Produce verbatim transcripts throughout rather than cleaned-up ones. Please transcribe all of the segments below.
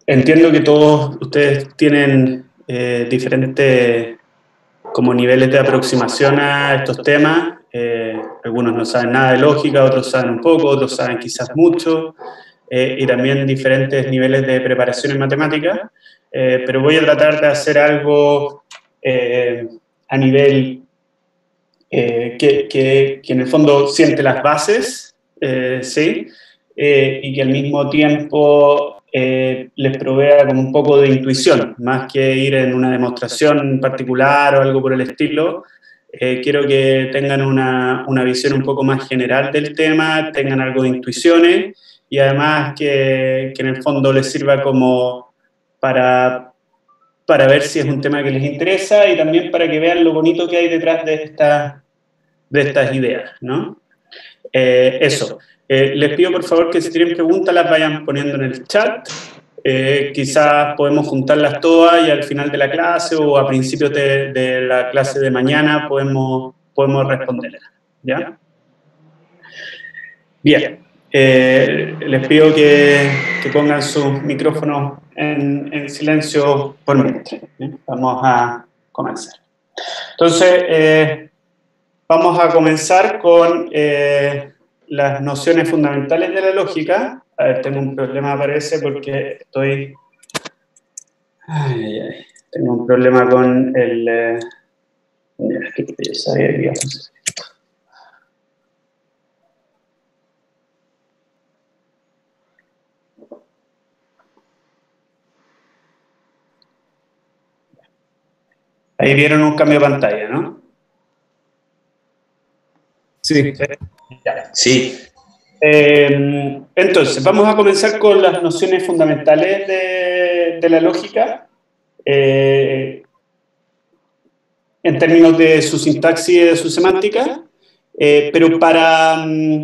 entiendo que todos ustedes tienen eh, diferentes como niveles de aproximación a estos temas. Eh, algunos no saben nada de lógica, otros saben un poco, otros saben quizás mucho, eh, y también diferentes niveles de preparación en matemáticas. Eh, pero voy a tratar de hacer algo eh, a nivel eh, que, que, que en el fondo siente las bases, eh, ¿sí? Eh, y que al mismo tiempo eh, les provea como un poco de intuición, más que ir en una demostración particular o algo por el estilo. Eh, quiero que tengan una, una visión un poco más general del tema, tengan algo de intuiciones y además que, que en el fondo les sirva como para, para ver si es un tema que les interesa y también para que vean lo bonito que hay detrás de esta, de estas ideas, ¿no? Eh, eso. Eh, les pido por favor que si tienen preguntas las vayan poniendo en el chat. Eh, quizás podemos juntarlas todas y al final de la clase o a principios de, de la clase de mañana podemos, podemos responderlas, ¿ya? Bien. Eh, les pido que, que pongan sus micrófonos en, en silencio por mientras. ¿eh? Vamos a comenzar. Entonces, eh, vamos a comenzar con eh, las nociones fundamentales de la lógica. A ver, tengo un problema, parece, porque estoy... Ay, ay, tengo un problema con el... Eh... Mira, que yo sabía que iba a hacer esto. Ahí vieron un cambio de pantalla, ¿no? Sí. Sí. Eh, entonces, vamos a comenzar con las nociones fundamentales de, de la lógica, eh, en términos de su sintaxis y de su semántica, eh, pero para,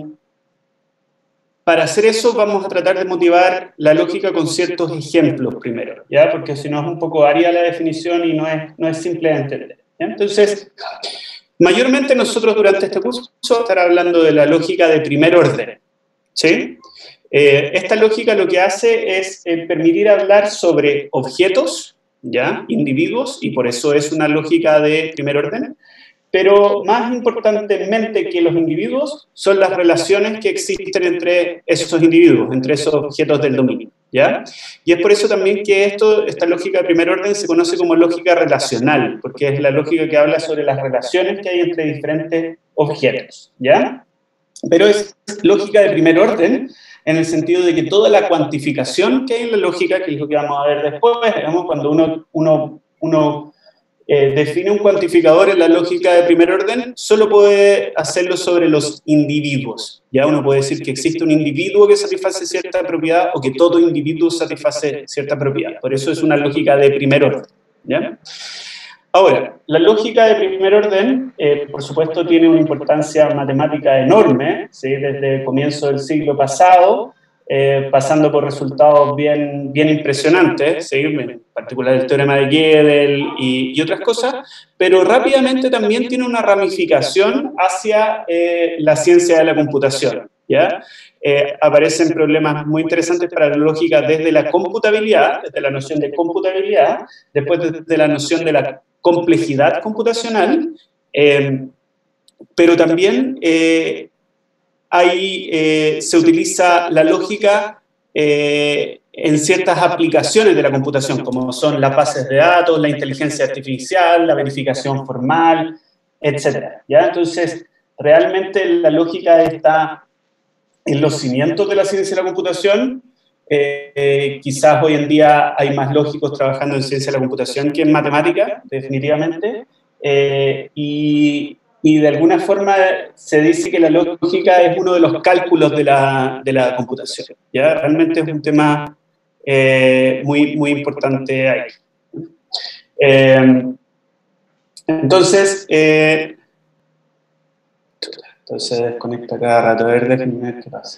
para hacer eso vamos a tratar de motivar la lógica con ciertos ejemplos primero, ¿ya? Porque si no es un poco árida la definición y no es, no es simple de entender, ¿ya? Entonces, mayormente nosotros durante este curso vamos a estar hablando de la lógica de primer orden, ¿sí? Eh, esta lógica lo que hace es eh, permitir hablar sobre objetos, ¿ya? Individuos, y por eso es una lógica de primer orden, pero más importantemente que los individuos son las relaciones que existen entre esos individuos, entre esos objetos del dominio, ¿ya? Y es por eso también que esto, esta lógica de primer orden se conoce como lógica relacional, porque es la lógica que habla sobre las relaciones que hay entre diferentes objetos, ¿ya? Pero es lógica de primer orden en el sentido de que toda la cuantificación que hay en la lógica, que es lo que vamos a ver después, digamos, cuando uno, uno, uno eh, define un cuantificador en la lógica de primer orden, solo puede hacerlo sobre los individuos. Ya uno puede decir que existe un individuo que satisface cierta propiedad o que todo individuo satisface cierta propiedad. Por eso es una lógica de primer orden, ¿ya? Ahora, la lógica de primer orden, eh, por supuesto, tiene una importancia matemática enorme, ¿sí? Desde el comienzo del siglo pasado, eh, pasando por resultados bien, bien impresionantes, ¿sí? En particular el teorema de Gödel y, y otras cosas, pero rápidamente también tiene una ramificación hacia eh, la ciencia de la computación, ¿ya? Eh, aparecen problemas muy interesantes para la lógica desde la computabilidad, desde la noción de computabilidad, después desde la noción de la complejidad computacional, eh, pero también eh, hay, eh, se utiliza la lógica eh, en ciertas aplicaciones de la computación, como son las bases de datos, la inteligencia artificial, la verificación formal, etcétera, ¿ya? Entonces, realmente la lógica está en los cimientos de la ciencia de la computación. Eh, eh, quizás hoy en día hay más lógicos trabajando en ciencia de la computación que en matemática, definitivamente, eh, y, y de alguna forma se dice que la lógica es uno de los cálculos de la, de la computación, ¿ya? Realmente es un tema eh, muy, muy importante ahí. Eh, entonces, eh, entonces desconecta cada rato, a ver, déjenme ver qué pasa.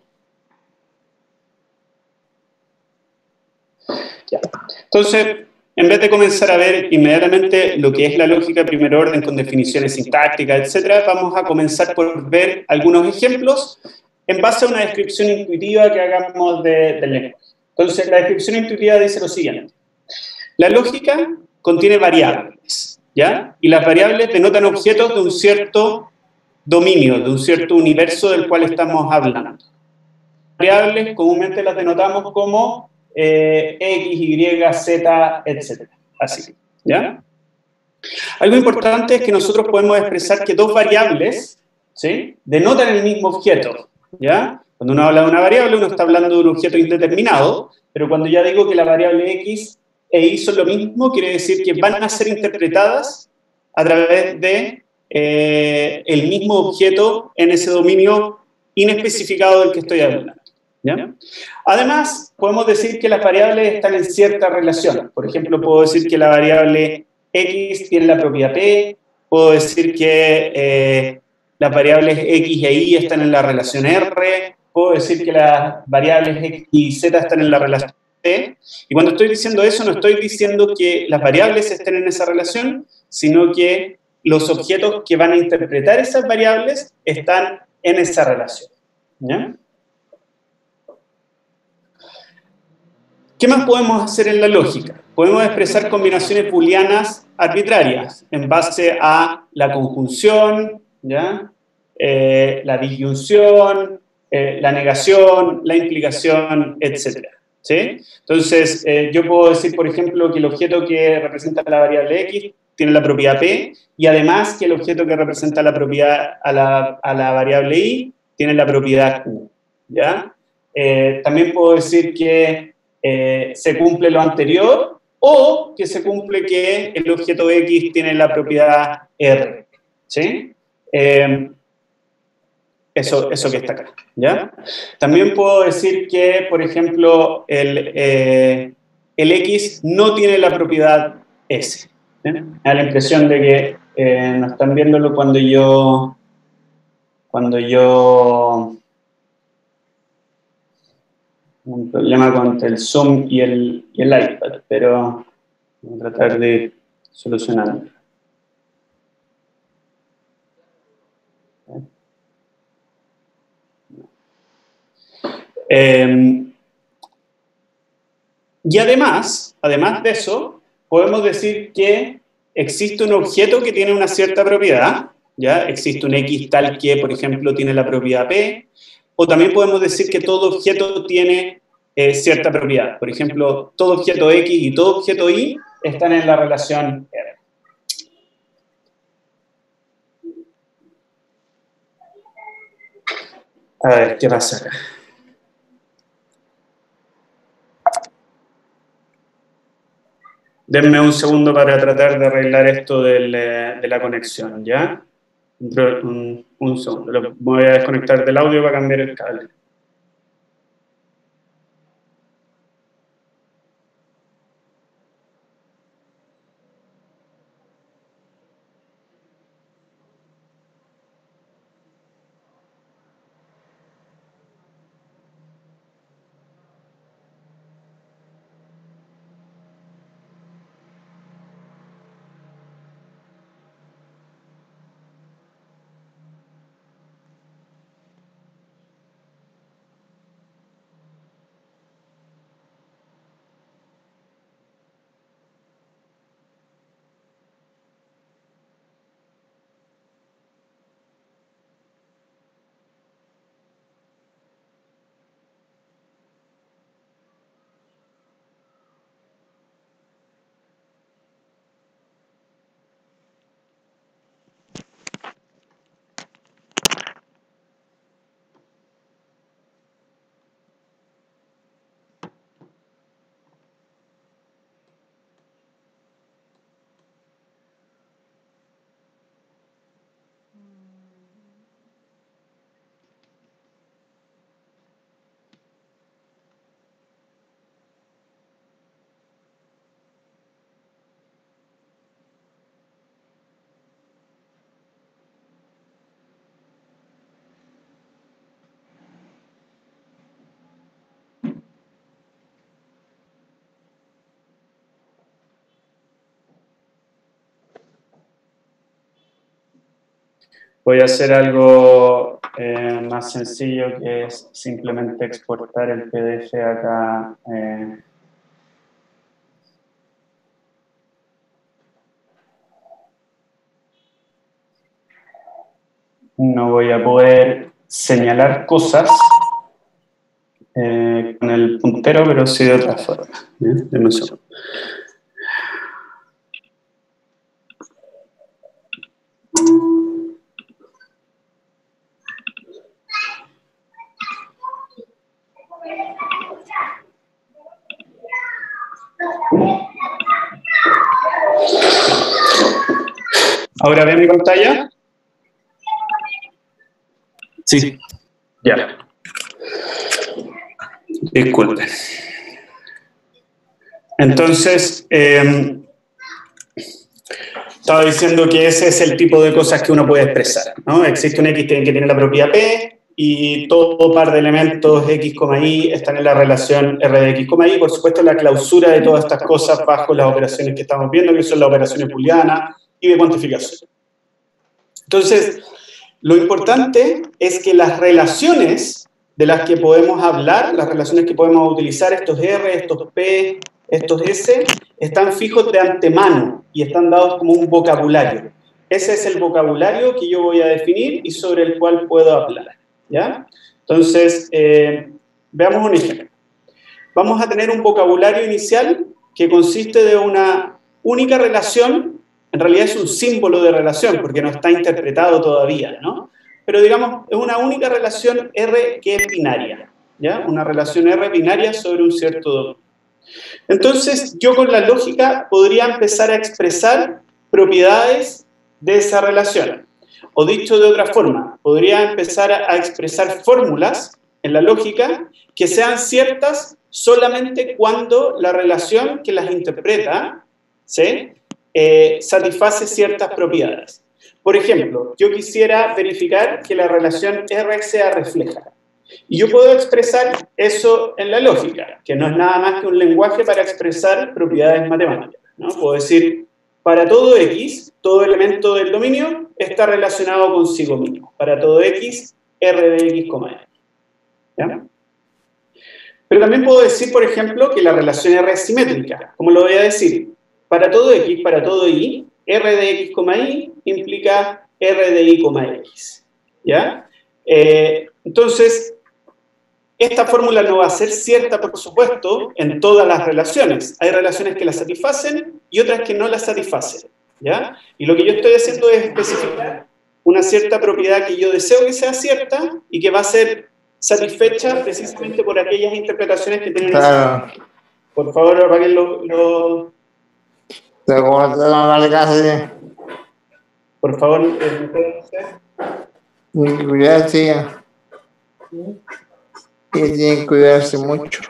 Ya. Entonces, en vez de comenzar a ver inmediatamente lo que es la lógica de primer orden con definiciones sintácticas, etcétera, vamos a comenzar por ver algunos ejemplos en base a una descripción intuitiva que hagamos de, del lenguaje. Entonces, la descripción intuitiva dice lo siguiente. La lógica contiene variables, ¿ya? Y las variables denotan objetos de un cierto dominio, de un cierto universo del cual estamos hablando. Variables comúnmente las denotamos como eh, X, Y, Z, etcétera. Así, ¿ya? Algo importante es que nosotros podemos expresar que dos variables, ¿sí?, denotan el mismo objeto, ¿ya? Cuando uno habla de una variable, uno está hablando de un objeto indeterminado, pero cuando ya digo que la variable X e Y son lo mismo, quiere decir que van a ser interpretadas a través de eh, el mismo objeto en ese dominio inespecificado del que estoy hablando, ¿ya? Además, podemos decir que las variables están en cierta relación. Por ejemplo, puedo decir que la variable X tiene la propiedad P, puedo decir que eh, las variables X e Y están en la relación R, puedo decir que las variables X y Z están en la relación T, y cuando estoy diciendo eso no estoy diciendo que las variables estén en esa relación, sino que los objetos que van a interpretar esas variables están en esa relación, ¿ya? ¿Qué más podemos hacer en la lógica? Podemos expresar combinaciones booleanas arbitrarias en base a la conjunción, ¿ya? Eh, la disyunción, eh, la negación, la implicación, etcétera, ¿sí? Entonces, eh, yo puedo decir, por ejemplo, que el objeto que representa la variable X tiene la propiedad P, y además que el objeto que representa la propiedad a la, a la variable Y tiene la propiedad Q, ¿ya? Eh, también puedo decir que eh, se cumple lo anterior, o que se cumple que el objeto X tiene la propiedad R, ¿sí? Eh, eso, eso que está acá, ¿ya? También puedo decir que, por ejemplo, el, eh, el X no tiene la propiedad S. ¿Sí? Me da la impresión de que eh, no están viéndolo cuando yo cuando yo un problema con el Zoom y el, y el iPad, pero voy a tratar de solucionarlo. Eh, y además, además de eso, podemos decir que existe un objeto que tiene una cierta propiedad, ¿ya? Existe un X tal que, por ejemplo, tiene la propiedad P, o también podemos decir que todo objeto tiene eh, cierta propiedad. Por ejemplo, todo objeto X y todo objeto Y están en la relación R. A ver, ¿qué pasa acá? Denme un segundo para tratar de arreglar esto del, de la conexión, ¿ya? Un, un segundo. Lo voy a desconectar del audio para cambiar el cable. voy a hacer algo eh, más sencillo, que es simplemente exportar el P D F acá. Eh, no voy a poder señalar cosas eh, con el puntero, pero sí de otra forma. ¿Eh? Deme un segundo. ¿Ahora ven mi pantalla? Sí. Ya. Disculpen. Entonces, eh, estaba diciendo que ese es el tipo de cosas que uno puede expresar, ¿no? Existe un X que tiene la propiedad P y todo par de elementos X, Y están en la relación R de X, Y. Por supuesto, la clausura de todas estas cosas bajo las operaciones que estamos viendo, que son las operaciones booleanas y de cuantificación. Entonces, lo importante es que las relaciones de las que podemos hablar, las relaciones que podemos utilizar, estos R, estos P, estos S, están fijos de antemano y están dados como un vocabulario. Ese es el vocabulario que yo voy a definir y sobre el cual puedo hablar, ¿ya? Entonces, eh, veamos un ejemplo. Vamos a tener un vocabulario inicial que consiste de una única relación. En realidad es un símbolo de relación porque no está interpretado todavía, ¿no? Pero digamos, es una única relación R que es binaria, ¿ya? Una relación R binaria sobre un cierto dominio. Entonces, yo con la lógica podría empezar a expresar propiedades de esa relación. O dicho de otra forma, podría empezar a expresar fórmulas en la lógica que sean ciertas solamente cuando la relación que las interpreta, ¿sí?, eh, satisface ciertas propiedades. Por ejemplo, yo quisiera verificar que la relación R sea refleja. Y yo puedo expresar eso en la lógica, que no es nada más que un lenguaje para expresar propiedades matemáticas, ¿no? Puedo decir, para todo X, todo elemento del dominio está relacionado consigo mismo. Para todo X, R de X, X. ¿Ya? Pero también puedo decir, por ejemplo, que la relación R es simétrica. ¿Cómo lo voy a decir? Para todo X, para todo Y, R de X, Y implica R de Y, X. ¿Ya? Eh, entonces, esta fórmula no va a ser cierta, por supuesto, en todas las relaciones. Hay relaciones que la satisfacen y otras que no la satisfacen, ¿ya? Y lo que yo estoy haciendo es especificar una cierta propiedad que yo deseo que sea cierta y que va a ser satisfecha precisamente por aquellas interpretaciones que tienen... Claro. Esa... Por favor, apaguen los... Lo... Por favor, ¿me pueden hacer? Gracias. Y tienen que cuidarse mucho.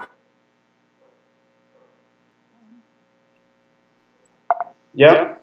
¿Ya?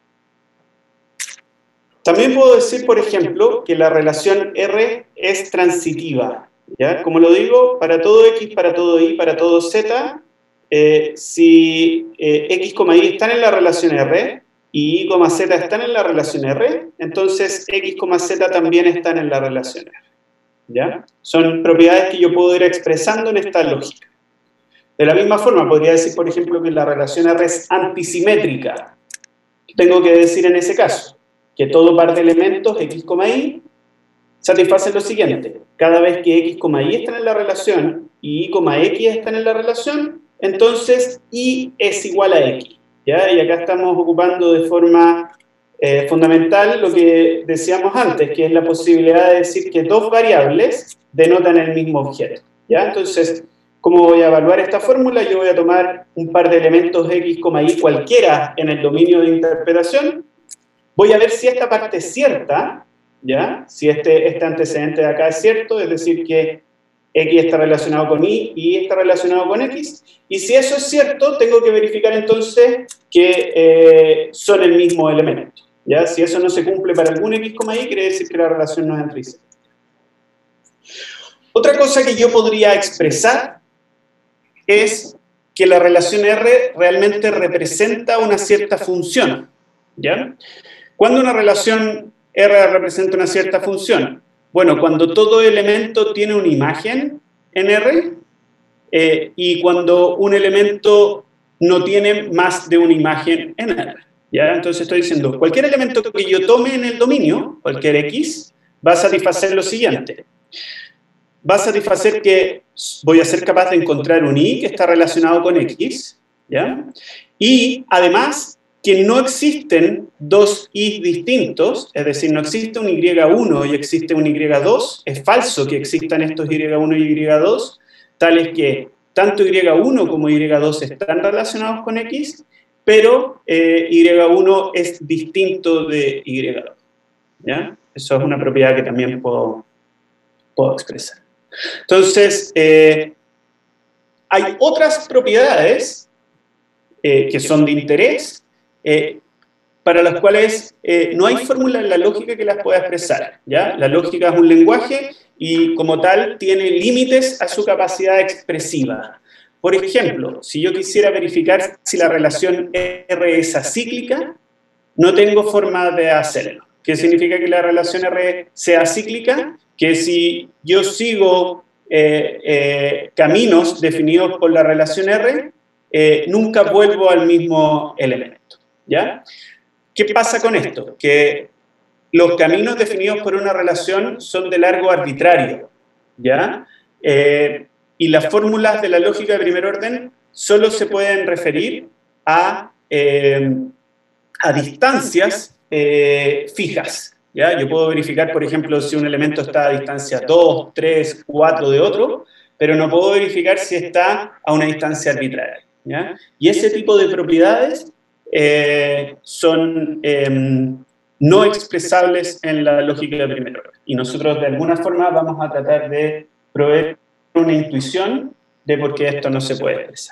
También puedo decir, por ejemplo, que la relación R es transitiva. ¿Ya? Como lo digo, para todo X, para todo Y, para todo Z, eh, si eh, X, Y están en la relación R y Y, Z están en la relación R, entonces X, Z también están en la relación R. ¿Ya? Son propiedades que yo puedo ir expresando en esta lógica. De la misma forma, podría decir, por ejemplo, que la relación R es antisimétrica. Tengo que decir en ese caso que todo par de elementos X, Y satisfacen lo siguiente. Cada vez que X, Y están en la relación y Y, X están en la relación, entonces Y es igual a X. ¿Ya? Y acá estamos ocupando de forma... Eh, fundamental lo que decíamos antes, que es la posibilidad de decir que dos variables denotan el mismo objeto, ¿ya? Entonces, ¿cómo voy a evaluar esta fórmula? Yo voy a tomar un par de elementos X, Y cualquiera en el dominio de interpretación, voy a ver si esta parte es cierta, ¿ya? Si este, este antecedente de acá es cierto, es decir, que X está relacionado con Y y Y está relacionado con X, y si eso es cierto, tengo que verificar entonces que eh, son el mismo elemento. ¿Ya? Si eso no se cumple para algún X, Y, quiere decir que la relación no es entre sí. Otra cosa que yo podría expresar es que la relación R realmente representa una cierta función. ¿Ya? Cuando una relación R representa una cierta función. Bueno, cuando todo elemento tiene una imagen en R, eh, y cuando un elemento no tiene más de una imagen en R. ¿Ya? Entonces estoy diciendo, cualquier elemento que yo tome en el dominio, cualquier X, va a satisfacer lo siguiente. Va a satisfacer que voy a ser capaz de encontrar un Y que está relacionado con X, ¿ya? Y además que no existen dos Y distintos, es decir, no existe un Y uno y existe un Y dos, es falso que existan estos Y uno y Y dos, tales que tanto Y uno como Y dos están relacionados con X, pero eh, Y uno es distinto de Y dos, ¿ya? Eso es una propiedad que también puedo, puedo expresar. Entonces, eh, hay otras propiedades eh, que son de interés, eh, para las cuales eh, no hay fórmula en la lógica que las pueda expresar, ¿ya? La lógica es un lenguaje y, como tal, tiene límites a su capacidad expresiva. Por ejemplo, si yo quisiera verificar si la relación R es acíclica, no tengo forma de hacerlo. ¿Qué significa que la relación R sea cíclica? Que si yo sigo eh, eh, caminos definidos por la relación R, eh, nunca vuelvo al mismo elemento, ¿ya? ¿Qué pasa con esto? Que los caminos definidos por una relación son de largo arbitrario, ¿ya? Eh, y las fórmulas de la lógica de primer orden solo se pueden referir a, eh, a distancias eh, fijas, ¿ya? Yo puedo verificar, por ejemplo, si un elemento está a distancia dos, tres, cuatro de otro, pero no puedo verificar si está a una distancia arbitraria, ¿ya? Y ese tipo de propiedades eh, son eh, no expresables en la lógica de primer orden. Y nosotros, de alguna forma, vamos a tratar de proveer una intuición de por qué esto no se puede expresar.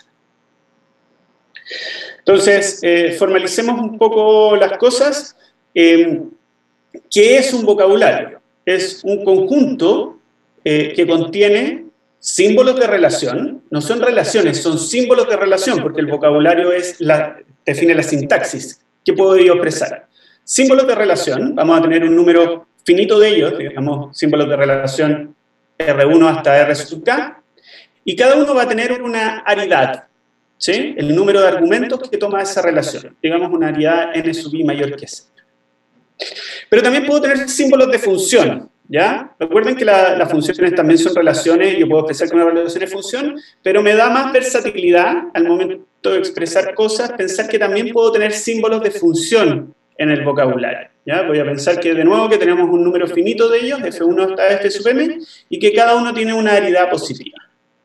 Entonces, eh, formalicemos un poco las cosas. Eh, ¿Qué es un vocabulario? Es un conjunto eh, que contiene símbolos de relación. No son relaciones, son símbolos de relación, porque el vocabulario es la, define la sintaxis. ¿Qué puedo yo expresar? Símbolos de relación, vamos a tener un número finito de ellos, digamos, símbolos de relación R uno hasta R sub K, y cada uno va a tener una aridad, ¿sí? El número de argumentos que toma esa relación, digamos una aridad n sub i mayor que cero. Pero también puedo tener símbolos de función, ¿ya? Recuerden que la, las funciones también son relaciones, yo puedo expresar que una relación es función, pero me da más versatilidad al momento de expresar cosas, pensar que también puedo tener símbolos de función en el vocabulario, ¿ya? Voy a pensar que, de nuevo, que tenemos un número finito de ellos, F uno hasta F sub m, y que cada uno tiene una aridad positiva.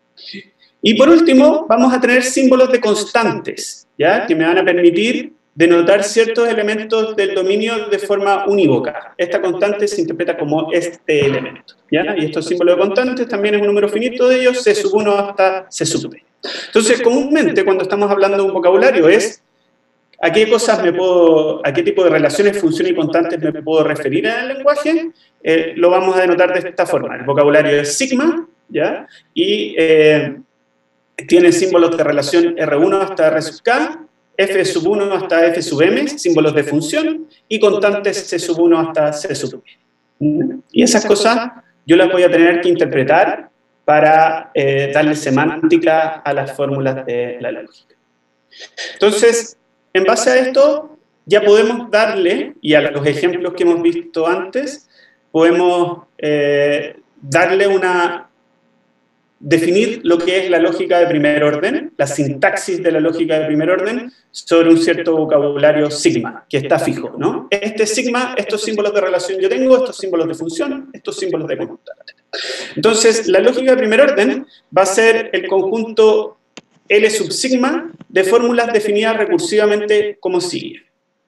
Y por último, vamos a tener símbolos de constantes, ¿ya? Que me van a permitir denotar ciertos elementos del dominio de forma unívoca. Esta constante se interpreta como este elemento, ¿ya? Y estos símbolos de constantes también es un número finito de ellos, C sub uno hasta C sub p. Entonces, comúnmente, cuando estamos hablando de un vocabulario, es a qué cosas me puedo, a qué tipo de relaciones, funciones y constantes me puedo referir en el lenguaje. Eh, lo vamos a denotar de esta forma. El vocabulario es sigma, ¿ya? Y eh, tiene símbolos de relación R uno hasta R sub K, F sub uno hasta F sub m, símbolos de función, y constantes C sub uno hasta C sub m. Y esas cosas yo las voy a tener que interpretar para eh, darle semántica a las fórmulas de la lógica. Entonces, en base a esto, ya podemos darle, y a los ejemplos que hemos visto antes, podemos eh, darle una... definir lo que es la lógica de primer orden, la sintaxis de la lógica de primer orden, sobre un cierto vocabulario sigma, que está fijo, ¿no? Este sigma, estos símbolos de relación yo tengo, estos símbolos de función, estos símbolos de constante. Entonces, la lógica de primer orden va a ser el conjunto L sub sigma de fórmulas definidas recursivamente como sigue.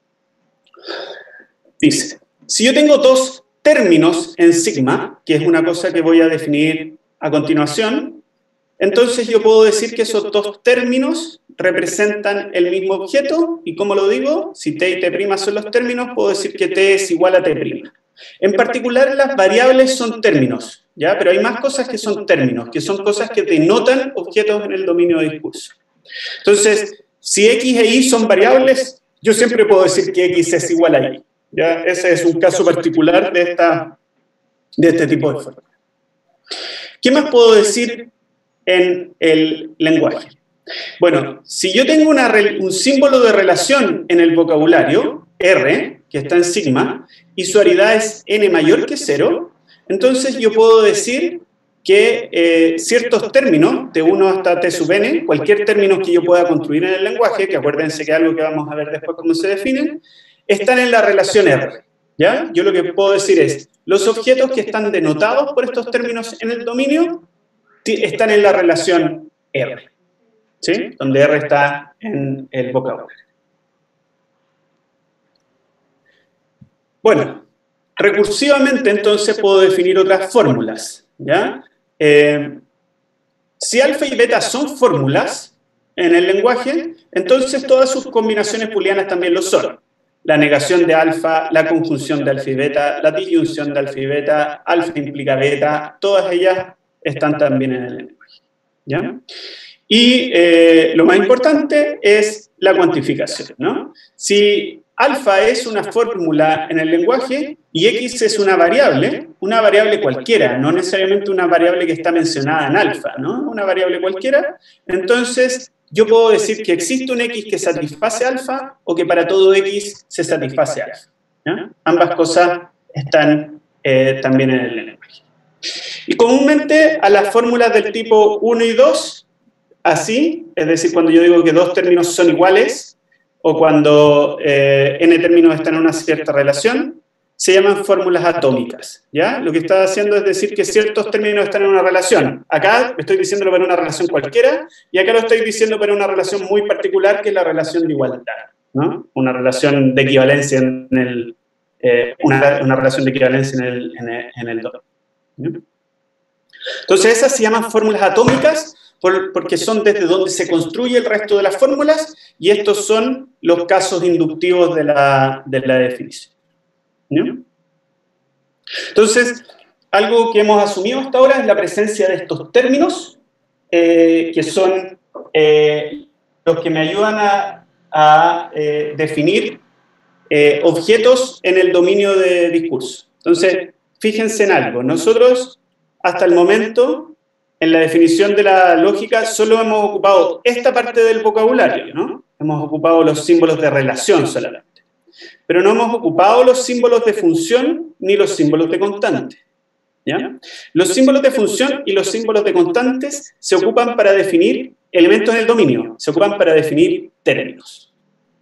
Dice, si yo tengo dos términos en sigma, que es una cosa que voy a definir a continuación, entonces yo puedo decir que esos dos términos representan el mismo objeto, y como lo digo, si t y t' son los términos, puedo decir que t es igual a t'. En particular, las variables son términos, ¿ya? Pero hay más cosas que son términos, que son cosas que denotan objetos en el dominio de discurso. Entonces, si x e y son variables, yo siempre puedo decir que x es igual a y, ¿ya? Ese es un caso particular de, esta, de este tipo de fórmula. ¿Qué más puedo decir en el lenguaje? Bueno, si yo tengo una, un símbolo de relación en el vocabulario, R, que está en sigma, y su aridad es n mayor que cero, entonces yo puedo decir que eh, ciertos términos, de uno hasta t sub n, cualquier término que yo pueda construir en el lenguaje, que acuérdense que es algo que vamos a ver después cómo se definen, están en la relación R, ¿ya? Yo lo que puedo decir es, los objetos que están denotados por estos términos en el dominio están en la relación R, ¿sí? Donde R está en el vocabulario. Bueno, recursivamente entonces puedo definir otras fórmulas, ¿ya? Eh, si alfa y beta son fórmulas en el lenguaje, entonces todas sus combinaciones booleanas también lo son. La negación de alfa, la conjunción de alfa y beta, la disyunción de alfa y beta, alfa implica beta, todas ellas están también en el lenguaje, ¿ya? Y eh, lo más importante es la cuantificación, ¿no? Si alfa es una fórmula en el lenguaje y x es una variable, una variable cualquiera, no necesariamente una variable que está mencionada en alfa, ¿no? Una variable cualquiera, entonces yo puedo decir que existe un x que satisface alfa o que para todo x se satisface alfa, ¿ya? Ambas cosas están eh, también en el lenguaje. Y comúnmente a las fórmulas del tipo uno y dos, así, es decir, cuando yo digo que dos términos son iguales, o cuando eh, n términos están en una cierta relación, se llaman fórmulas atómicas, ¿ya? Lo que está haciendo es decir que ciertos términos están en una relación. Acá estoy diciéndolo para una relación cualquiera, y acá lo estoy diciendo para una relación muy particular, que es la relación de igualdad, ¿no? Una relación de equivalencia en el... Eh, una, una relación de equivalencia en el, en el, en el dominio, ¿no? Entonces, esas se llaman fórmulas atómicas, Por, porque son desde donde se construye el resto de las fórmulas, y estos son los casos inductivos de la, de la definición, ¿no? Entonces, algo que hemos asumido hasta ahora es la presencia de estos términos, eh, que son eh, los que me ayudan a, a eh, definir eh, objetos en el dominio de discurso. Entonces, fíjense en algo, nosotros hasta el momento, en la definición de la lógica, solo hemos ocupado esta parte del vocabulario, ¿no? Hemos ocupado los símbolos de relación solamente. Pero no hemos ocupado los símbolos de función ni los símbolos de constante, ¿ya? Los símbolos de función y los símbolos de constantes se ocupan para definir elementos en el dominio, se ocupan para definir términos.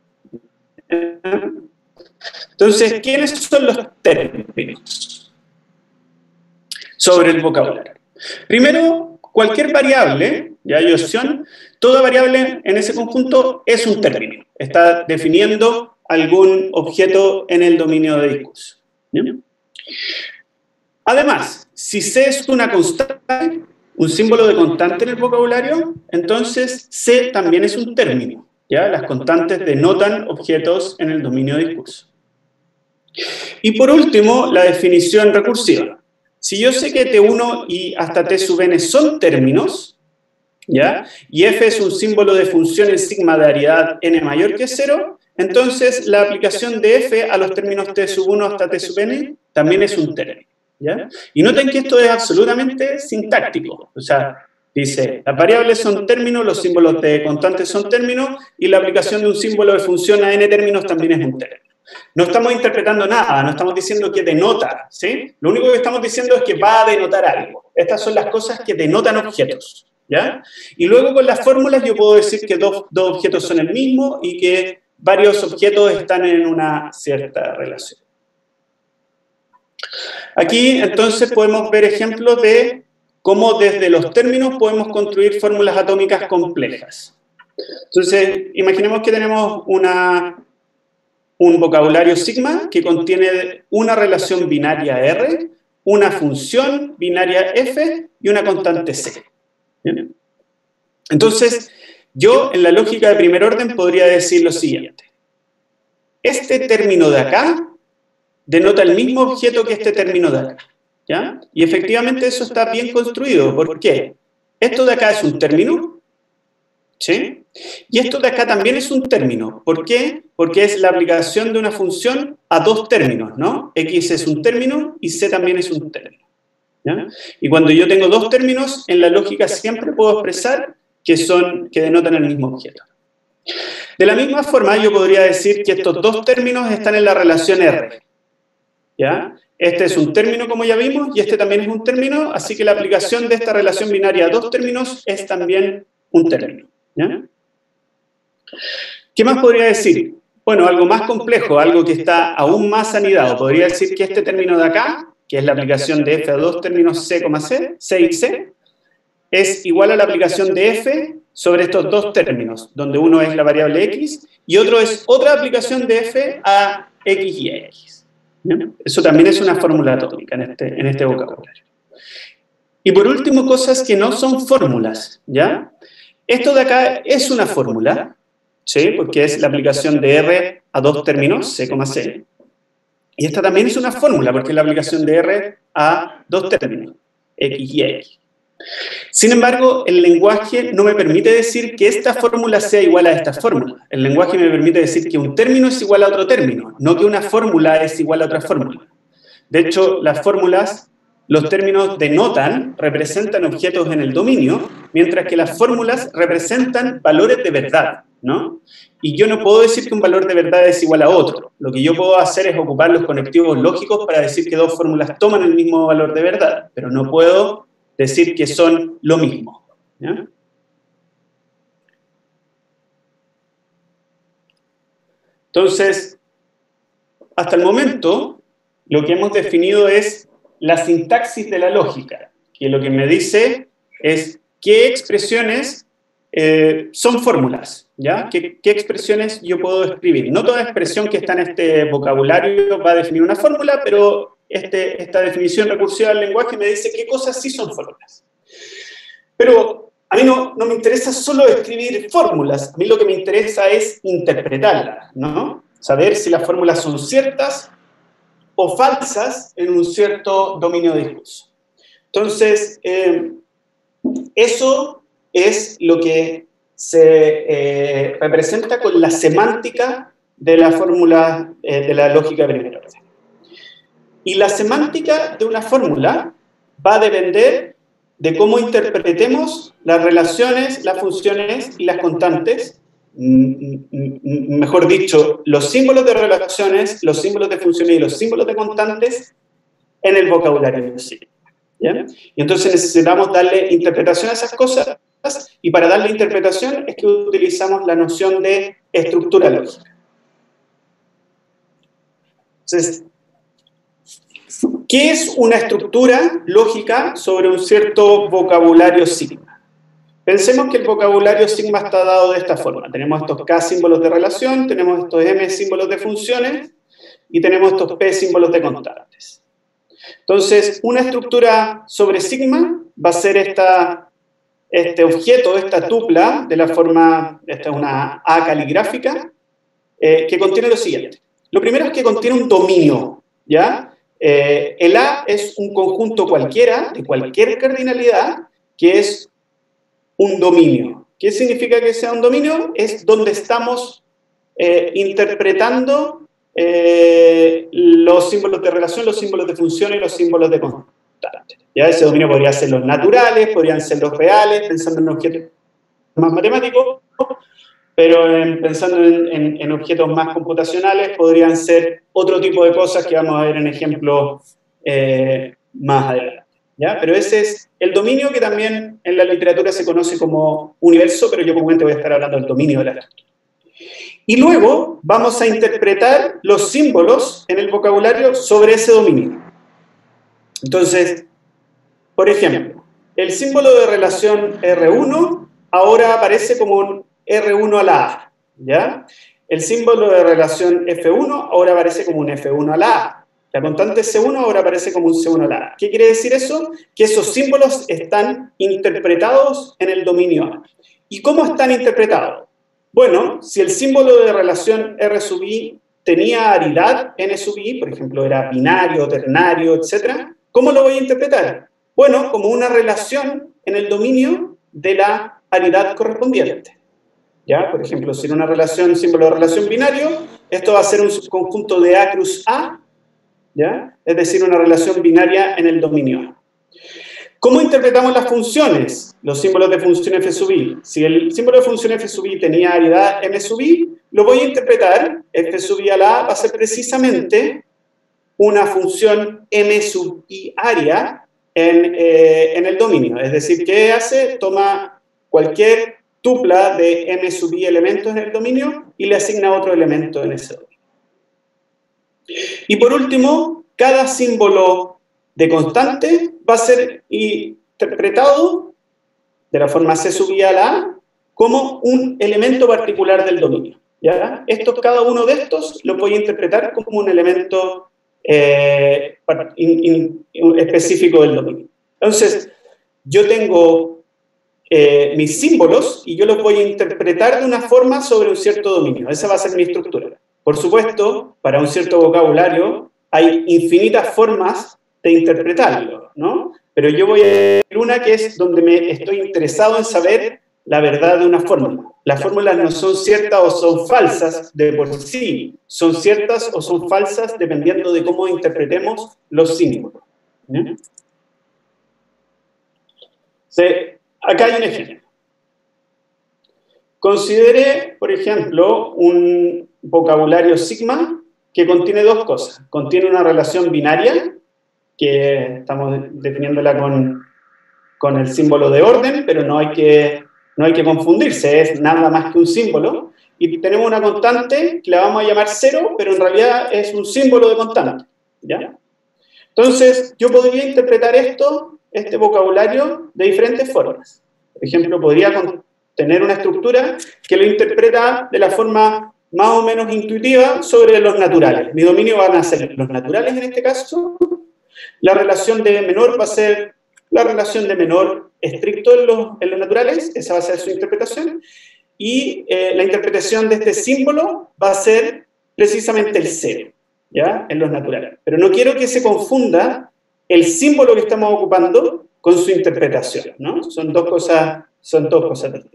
Entonces, ¿quiénes son los términos sobre el vocabulario? Primero, cualquier variable, ya hay opción, toda variable en ese conjunto es un término. Está definiendo algún objeto en el dominio de discurso, ¿bien? Además, si C es una constante, un símbolo de constante en el vocabulario, entonces C también es un término, ¿ya? Las constantes denotan objetos en el dominio de discurso. Y por último, la definición recursiva. Si yo sé que T uno y hasta T sub n son términos, ¿ya? Y F es un símbolo de función en sigma de aridad n mayor que cero, entonces la aplicación de F a los términos T sub uno hasta T sub n también es un término, ¿ya? Y noten que esto es absolutamente sintáctico, o sea, dice, las variables son términos, los símbolos de constantes son términos, y la aplicación de un símbolo de función a n términos también es un término. No estamos interpretando nada, no estamos diciendo que denota, ¿sí? Lo único que estamos diciendo es que va a denotar algo. Estas son las cosas que denotan objetos, ¿ya? Y luego con las fórmulas yo puedo decir que dos, dos objetos son el mismo y que varios objetos están en una cierta relación. Aquí, entonces, podemos ver ejemplos de cómo desde los términos podemos construir fórmulas atómicas complejas. Entonces, imaginemos que tenemos una... un vocabulario sigma que contiene una relación binaria R, una función binaria F y una constante C. ¿Bien? Entonces, yo en la lógica de primer orden podría decir lo siguiente. Este término de acá denota el mismo objeto que este término de acá, ¿ya? Y efectivamente eso está bien construido. ¿Por qué? Esto de acá es un término ¿Sí? Y esto de acá también es un término. ¿Por qué? Porque es la aplicación de una función a dos términos, ¿no? X es un término y C también es un término. ¿Ya? Y cuando yo tengo dos términos, en la lógica siempre puedo expresar que, son, que denotan el mismo objeto. De la misma forma, yo podría decir que estos dos términos están en la relación R. ¿Ya? Este es un término, como ya vimos, y este también es un término, así que la aplicación de esta relación binaria a dos términos es también un término. ¿Ya? ¿Qué más podría decir? Bueno, algo más complejo, algo que está aún más anidado. Podría decir que este término de acá, que es la aplicación de f a dos términos C, C, C y C, es igual a la aplicación de f sobre estos dos términos, donde uno es la variable x y otro es otra aplicación de f a x y x. ¿Bien? Eso también es una fórmula atómica en este, en este vocabulario. Y por último, cosas que no son fórmulas, ¿ya? Esto de acá es una fórmula, ¿sí? Porque es la aplicación de R a dos términos, C, C. Y esta también es una fórmula, porque es la aplicación de R a dos términos, X y X. Sin embargo, el lenguaje no me permite decir que esta fórmula sea igual a esta fórmula. El lenguaje me permite decir que un término es igual a otro término, no que una fórmula es igual a otra fórmula. De hecho, las fórmulas, los términos denotan, representan objetos en el dominio, mientras que las fórmulas representan valores de verdad, ¿no? Y yo no puedo decir que un valor de verdad es igual a otro. Lo que yo puedo hacer es ocupar los conectivos lógicos para decir que dos fórmulas toman el mismo valor de verdad, pero no puedo decir que son lo mismo. ¿Ya? Entonces, hasta el momento, lo que hemos definido es la sintaxis de la lógica, que lo que me dice es qué expresiones eh, son fórmulas, ¿ya? ¿Qué, qué expresiones yo puedo escribir? No toda expresión que está en este vocabulario va a definir una fórmula, pero este, esta definición recursiva del lenguaje me dice qué cosas sí son fórmulas. Pero a mí no, no me interesa solo escribir fórmulas, a mí lo que me interesa es interpretarlas, ¿no? Saber si las fórmulas son ciertas o falsas en un cierto dominio de discurso. Entonces, eh, eso es lo que se eh, representa con la semántica de la fórmula eh, de la lógica de primer orden. Y la semántica de una fórmula va a depender de cómo interpretemos las relaciones, las funciones y las constantes, mejor dicho, los símbolos de relaciones, los símbolos de funciones y los símbolos de constantes en el vocabulario sí. ¿Ya? Y entonces necesitamos darle interpretación a esas cosas, y para darle interpretación es que utilizamos la noción de estructura lógica. Entonces, ¿qué es una estructura lógica sobre un cierto vocabulario sigma? Pensemos que el vocabulario sigma está dado de esta forma. Tenemos estos K símbolos de relación, tenemos estos M símbolos de funciones y tenemos estos P símbolos de constantes. Entonces, una estructura sobre sigma va a ser esta, este objeto, esta tupla, de la forma, esta es una A caligráfica, eh, que contiene lo siguiente. Lo primero es que contiene un dominio, ¿ya? Eh, el A es un conjunto cualquiera, de cualquier cardinalidad, que es un dominio. ¿Qué significa que sea un dominio? Es donde estamos eh, interpretando eh, los símbolos de relación, los símbolos de función y los símbolos de constante. ¿Ya? Ese dominio podría ser los naturales, podrían ser los reales, pensando en objetos más matemáticos, pero en, pensando en, en, en objetos más computacionales podrían ser otro tipo de cosas que vamos a ver en ejemplos eh, más adelante. ¿Ya? Pero ese es el dominio que también en la literatura se conoce como universo, pero yo comúnmente voy a estar hablando del dominio de la estructura. Y luego vamos a interpretar los símbolos en el vocabulario sobre ese dominio. Entonces, por ejemplo, el símbolo de relación R uno ahora aparece como un R uno a la A, ¿ya? El símbolo de relación F uno ahora aparece como un F uno a la A. La constante C uno ahora aparece como un C uno a la A. ¿Qué quiere decir eso? Que esos símbolos están interpretados en el dominio A. ¿Y cómo están interpretados? Bueno, si el símbolo de relación R sub I tenía aridad N sub I, por ejemplo, era binario, ternario, etcétera, ¿cómo lo voy a interpretar? Bueno, como una relación en el dominio de la aridad correspondiente. ¿Ya? Por ejemplo, si en una relación, símbolo de relación binario, esto va a ser un subconjunto de A cruz A, ¿ya? Es decir, una relación binaria en el dominio A. ¿Cómo interpretamos las funciones? Los símbolos de función f sub i. Si el símbolo de función f sub i tenía aridad m sub i, lo voy a interpretar, f sub i a la a va a ser precisamente una función m sub i aria en, eh, en el dominio. Es decir, ¿qué hace? Toma cualquier tupla de m sub i elementos en el dominio y le asigna otro elemento en ese dominio. Y por último, cada símbolo de constante va a ser interpretado de la forma c sub i a la a como un elemento particular del dominio. ¿Ya? Estos, cada uno de estos lo voy a interpretar como un elemento eh, in, in, específico del dominio. Entonces, yo tengo eh, mis símbolos y yo los voy a interpretar de una forma sobre un cierto dominio. Esa va a ser mi estructura. Por supuesto, para un cierto vocabulario hay infinitas formas de interpretarlo, ¿no? Pero yo voy a ver una que es donde me estoy interesado en saber la verdad de una fórmula. Las fórmulas no son ciertas o son falsas de por sí, son ciertas o son falsas dependiendo de cómo interpretemos los símbolos. ¿Sí? Sí, acá hay un ejemplo. Considere, por ejemplo, un vocabulario sigma que contiene dos cosas. Contiene una relación binaria, que estamos definiéndola con, con el símbolo de orden, pero no hay, que, no hay que confundirse, es nada más que un símbolo. Y tenemos una constante que la vamos a llamar cero, pero en realidad es un símbolo de constante. ¿Ya? Entonces, yo podría interpretar esto, este vocabulario, de diferentes formas. Por ejemplo, podría tener una estructura que lo interpreta de la forma más o menos intuitiva sobre los naturales. Mi dominio van a ser los naturales en este caso. La relación de menor va a ser la relación de menor estricto en los, en los naturales, esa va a ser su interpretación. Y eh, la interpretación de este símbolo va a ser precisamente el cero, ¿ya? En los naturales. Pero no quiero que se confunda el símbolo que estamos ocupando con su interpretación, ¿no? Son dos cosas, son dos cosas distintas.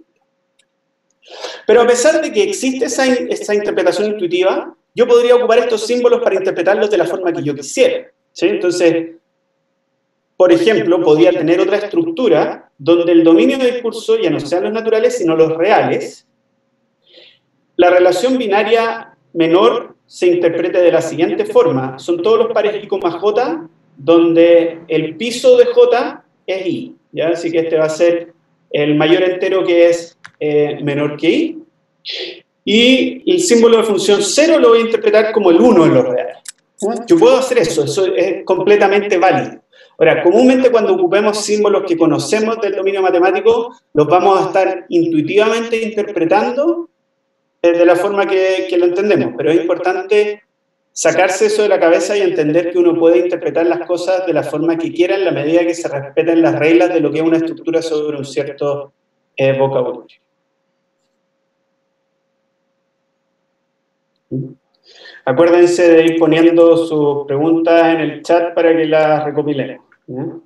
Pero a pesar de que existe esa, esa interpretación intuitiva, yo podría ocupar estos símbolos para interpretarlos de la forma que yo quisiera, ¿sí? Entonces, por ejemplo, podría tener otra estructura donde el dominio de discurso ya no sean los naturales, sino los reales. La relación binaria menor se interpreta de la siguiente forma. Son todos los pares i, j, donde el piso de j es i, ¿ya? Así que este va a ser el mayor entero que es eh, menor que i. Y el símbolo de función cero lo voy a interpretar como el uno en los reales. Yo puedo hacer eso, eso es completamente válido. Ahora, comúnmente cuando ocupemos símbolos que conocemos del dominio matemático, los vamos a estar intuitivamente interpretando de la forma que, que lo entendemos, pero es importante sacarse eso de la cabeza y entender que uno puede interpretar las cosas de la forma que quiera en la medida que se respeten las reglas de lo que es una estructura sobre un cierto eh, vocabulario. Acuérdense de ir poniendo sus preguntas en el chat para que las recopilemos. ¿Ya?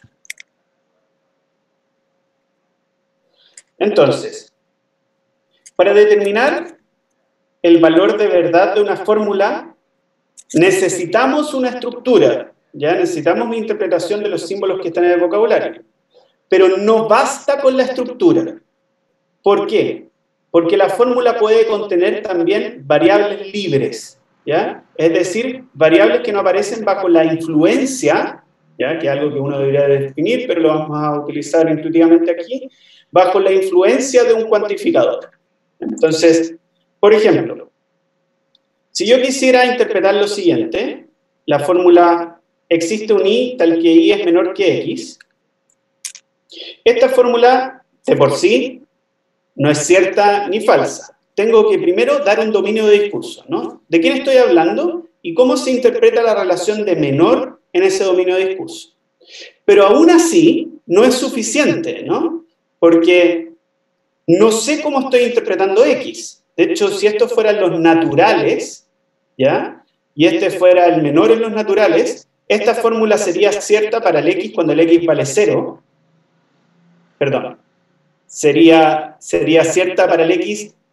Entonces, para determinar el valor de verdad de una fórmula, necesitamos una estructura, ¿ya? Necesitamos una interpretación de los símbolos que están en el vocabulario. Pero no basta con la estructura. ¿Por qué? Porque la fórmula puede contener también variables libres, ¿ya? Es decir, variables que no aparecen bajo la influencia, ¿ya? Que es algo que uno debería definir, pero lo vamos a utilizar intuitivamente aquí, bajo la influencia de un cuantificador. Entonces, por ejemplo, si yo quisiera interpretar lo siguiente, la fórmula existe un i tal que i es menor que x, esta fórmula de por sí no es cierta ni falsa. Tengo que primero dar un dominio de discurso, ¿no? ¿De quién estoy hablando y cómo se interpreta la relación de menor en ese dominio de discurso? Pero aún así no es suficiente, ¿no? Porque no sé cómo estoy interpretando x. De hecho, si estos fueran los naturales, ¿ya? Y este fuera el menor en los naturales, esta fórmula sería cierta para el x cuando el x vale cero. Perdón. Sería, sería cierta para el x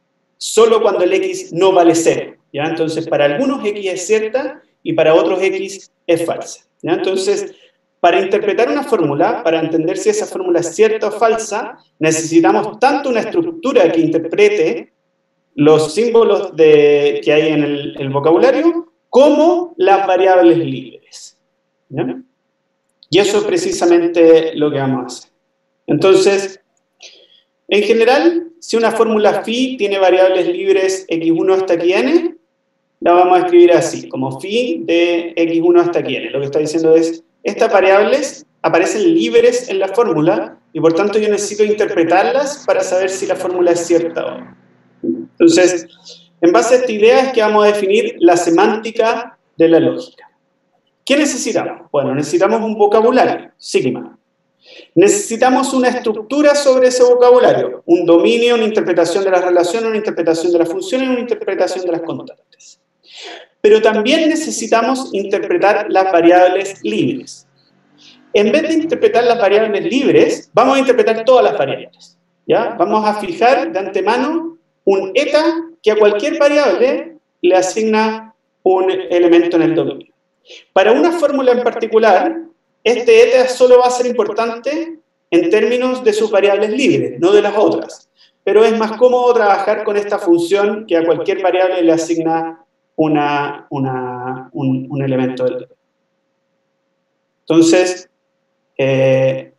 solo cuando el x no vale cero, ¿ya? Entonces, para algunos x es cierta y para otros x es falsa, ¿ya? Entonces, para interpretar una fórmula, para entender si esa fórmula es cierta o falsa, necesitamos tanto una estructura que interprete los símbolos de, que hay en el, el vocabulario, como las variables libres, ¿ya? Y eso es precisamente lo que vamos a hacer. Entonces, en general, si una fórmula phi tiene variables libres equis uno hasta aquí n, la vamos a escribir así, como phi de equis uno hasta aquí n. Lo que está diciendo es, estas variables aparecen libres en la fórmula y por tanto yo necesito interpretarlas para saber si la fórmula es cierta o no. Entonces, en base a esta idea es que vamos a definir la semántica de la lógica. ¿Qué necesitamos? Bueno, necesitamos un vocabulario, sigma. Necesitamos una estructura sobre ese vocabulario, un dominio, una interpretación de las relaciones, una interpretación de las funciones, una interpretación de las constantes. Pero también necesitamos interpretar las variables libres. En vez de interpretar las variables libres, vamos a interpretar todas las variables, ¿ya? Vamos a fijar de antemano un eta que a cualquier variable le asigna un elemento en el dominio. Para una fórmula en particular, este eta solo va a ser importante en términos de sus variables libres, no de las otras. Pero es más cómodo trabajar con esta función que a cualquier variable le asigna una, una, un, un elemento del dominio. Entonces, eh,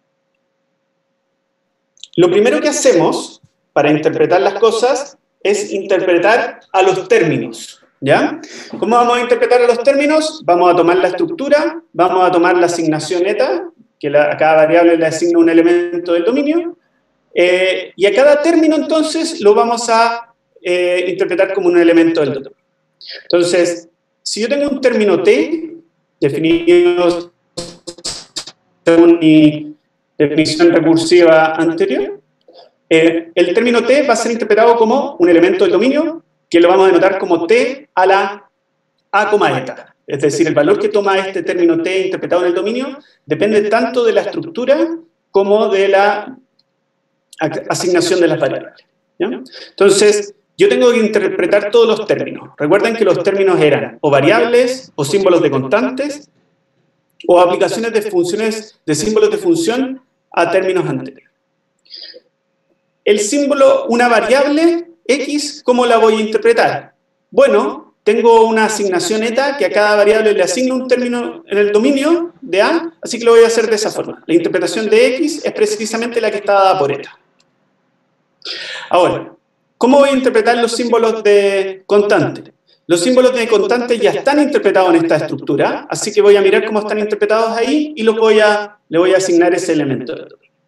lo primero que hacemos para interpretar las cosas es interpretar a los términos, ¿ya? ¿Cómo vamos a interpretar a los términos? Vamos a tomar la estructura, vamos a tomar la asignación eta, que la, a cada variable le asigna un elemento del dominio, eh, y a cada término, entonces, lo vamos a eh, interpretar como un elemento del dominio. Entonces, si yo tengo un término t, definido según mi definición recursiva anterior, eh, el término t va a ser interpretado como un elemento del dominio, que lo vamos a denotar como t a la a, eta. Es decir, el valor que toma este término t interpretado en el dominio depende tanto de la estructura como de la asignación de las variables, ¿ya? Entonces, yo tengo que interpretar todos los términos. Recuerden que los términos eran o variables, o símbolos de constantes, o aplicaciones de funciones, de símbolos de función a términos anteriores. El símbolo, una variable x, ¿cómo la voy a interpretar? Bueno, tengo una asignación eta que a cada variable le asigna un término en el dominio de A, así que lo voy a hacer de esa forma. La interpretación de x es precisamente la que está dada por eta. Ahora, ¿cómo voy a interpretar los símbolos de constante? Los símbolos de constante ya están interpretados en esta estructura, así que voy a mirar cómo están interpretados ahí y los voy a, le voy a asignar ese elemento.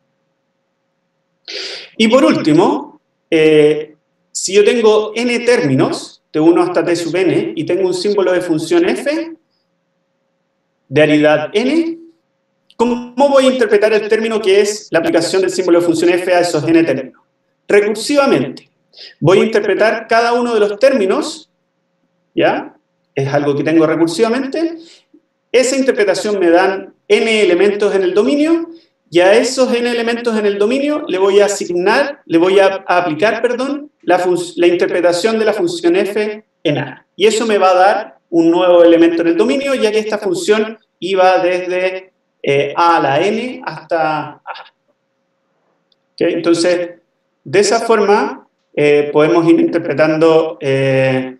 Y por último, eh, si yo tengo n términos, de uno hasta t sub n, y tengo un símbolo de función f, de aridad n, ¿cómo voy a interpretar el término que es la aplicación del símbolo de función f a esos n términos? Recursivamente. Voy a interpretar cada uno de los términos, ¿ya? Es algo que tengo recursivamente. Esa interpretación me dan n elementos en el dominio, y a esos n elementos en el dominio le voy a asignar, le voy a, a aplicar, perdón, la, la interpretación de la función f en A. Y eso me va a dar un nuevo elemento en el dominio, ya que esta función iba desde eh, a a la n hasta a. ¿Okay? Entonces, de esa forma eh, podemos ir interpretando eh,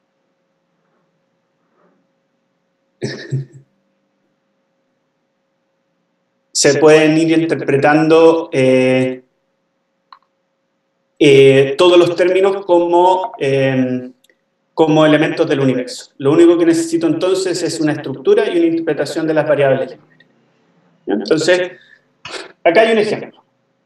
se pueden ir interpretando eh, eh, todos los términos como, eh, como elementos del universo. Lo único que necesito entonces es una estructura y una interpretación de las variables. Entonces, acá hay un ejemplo.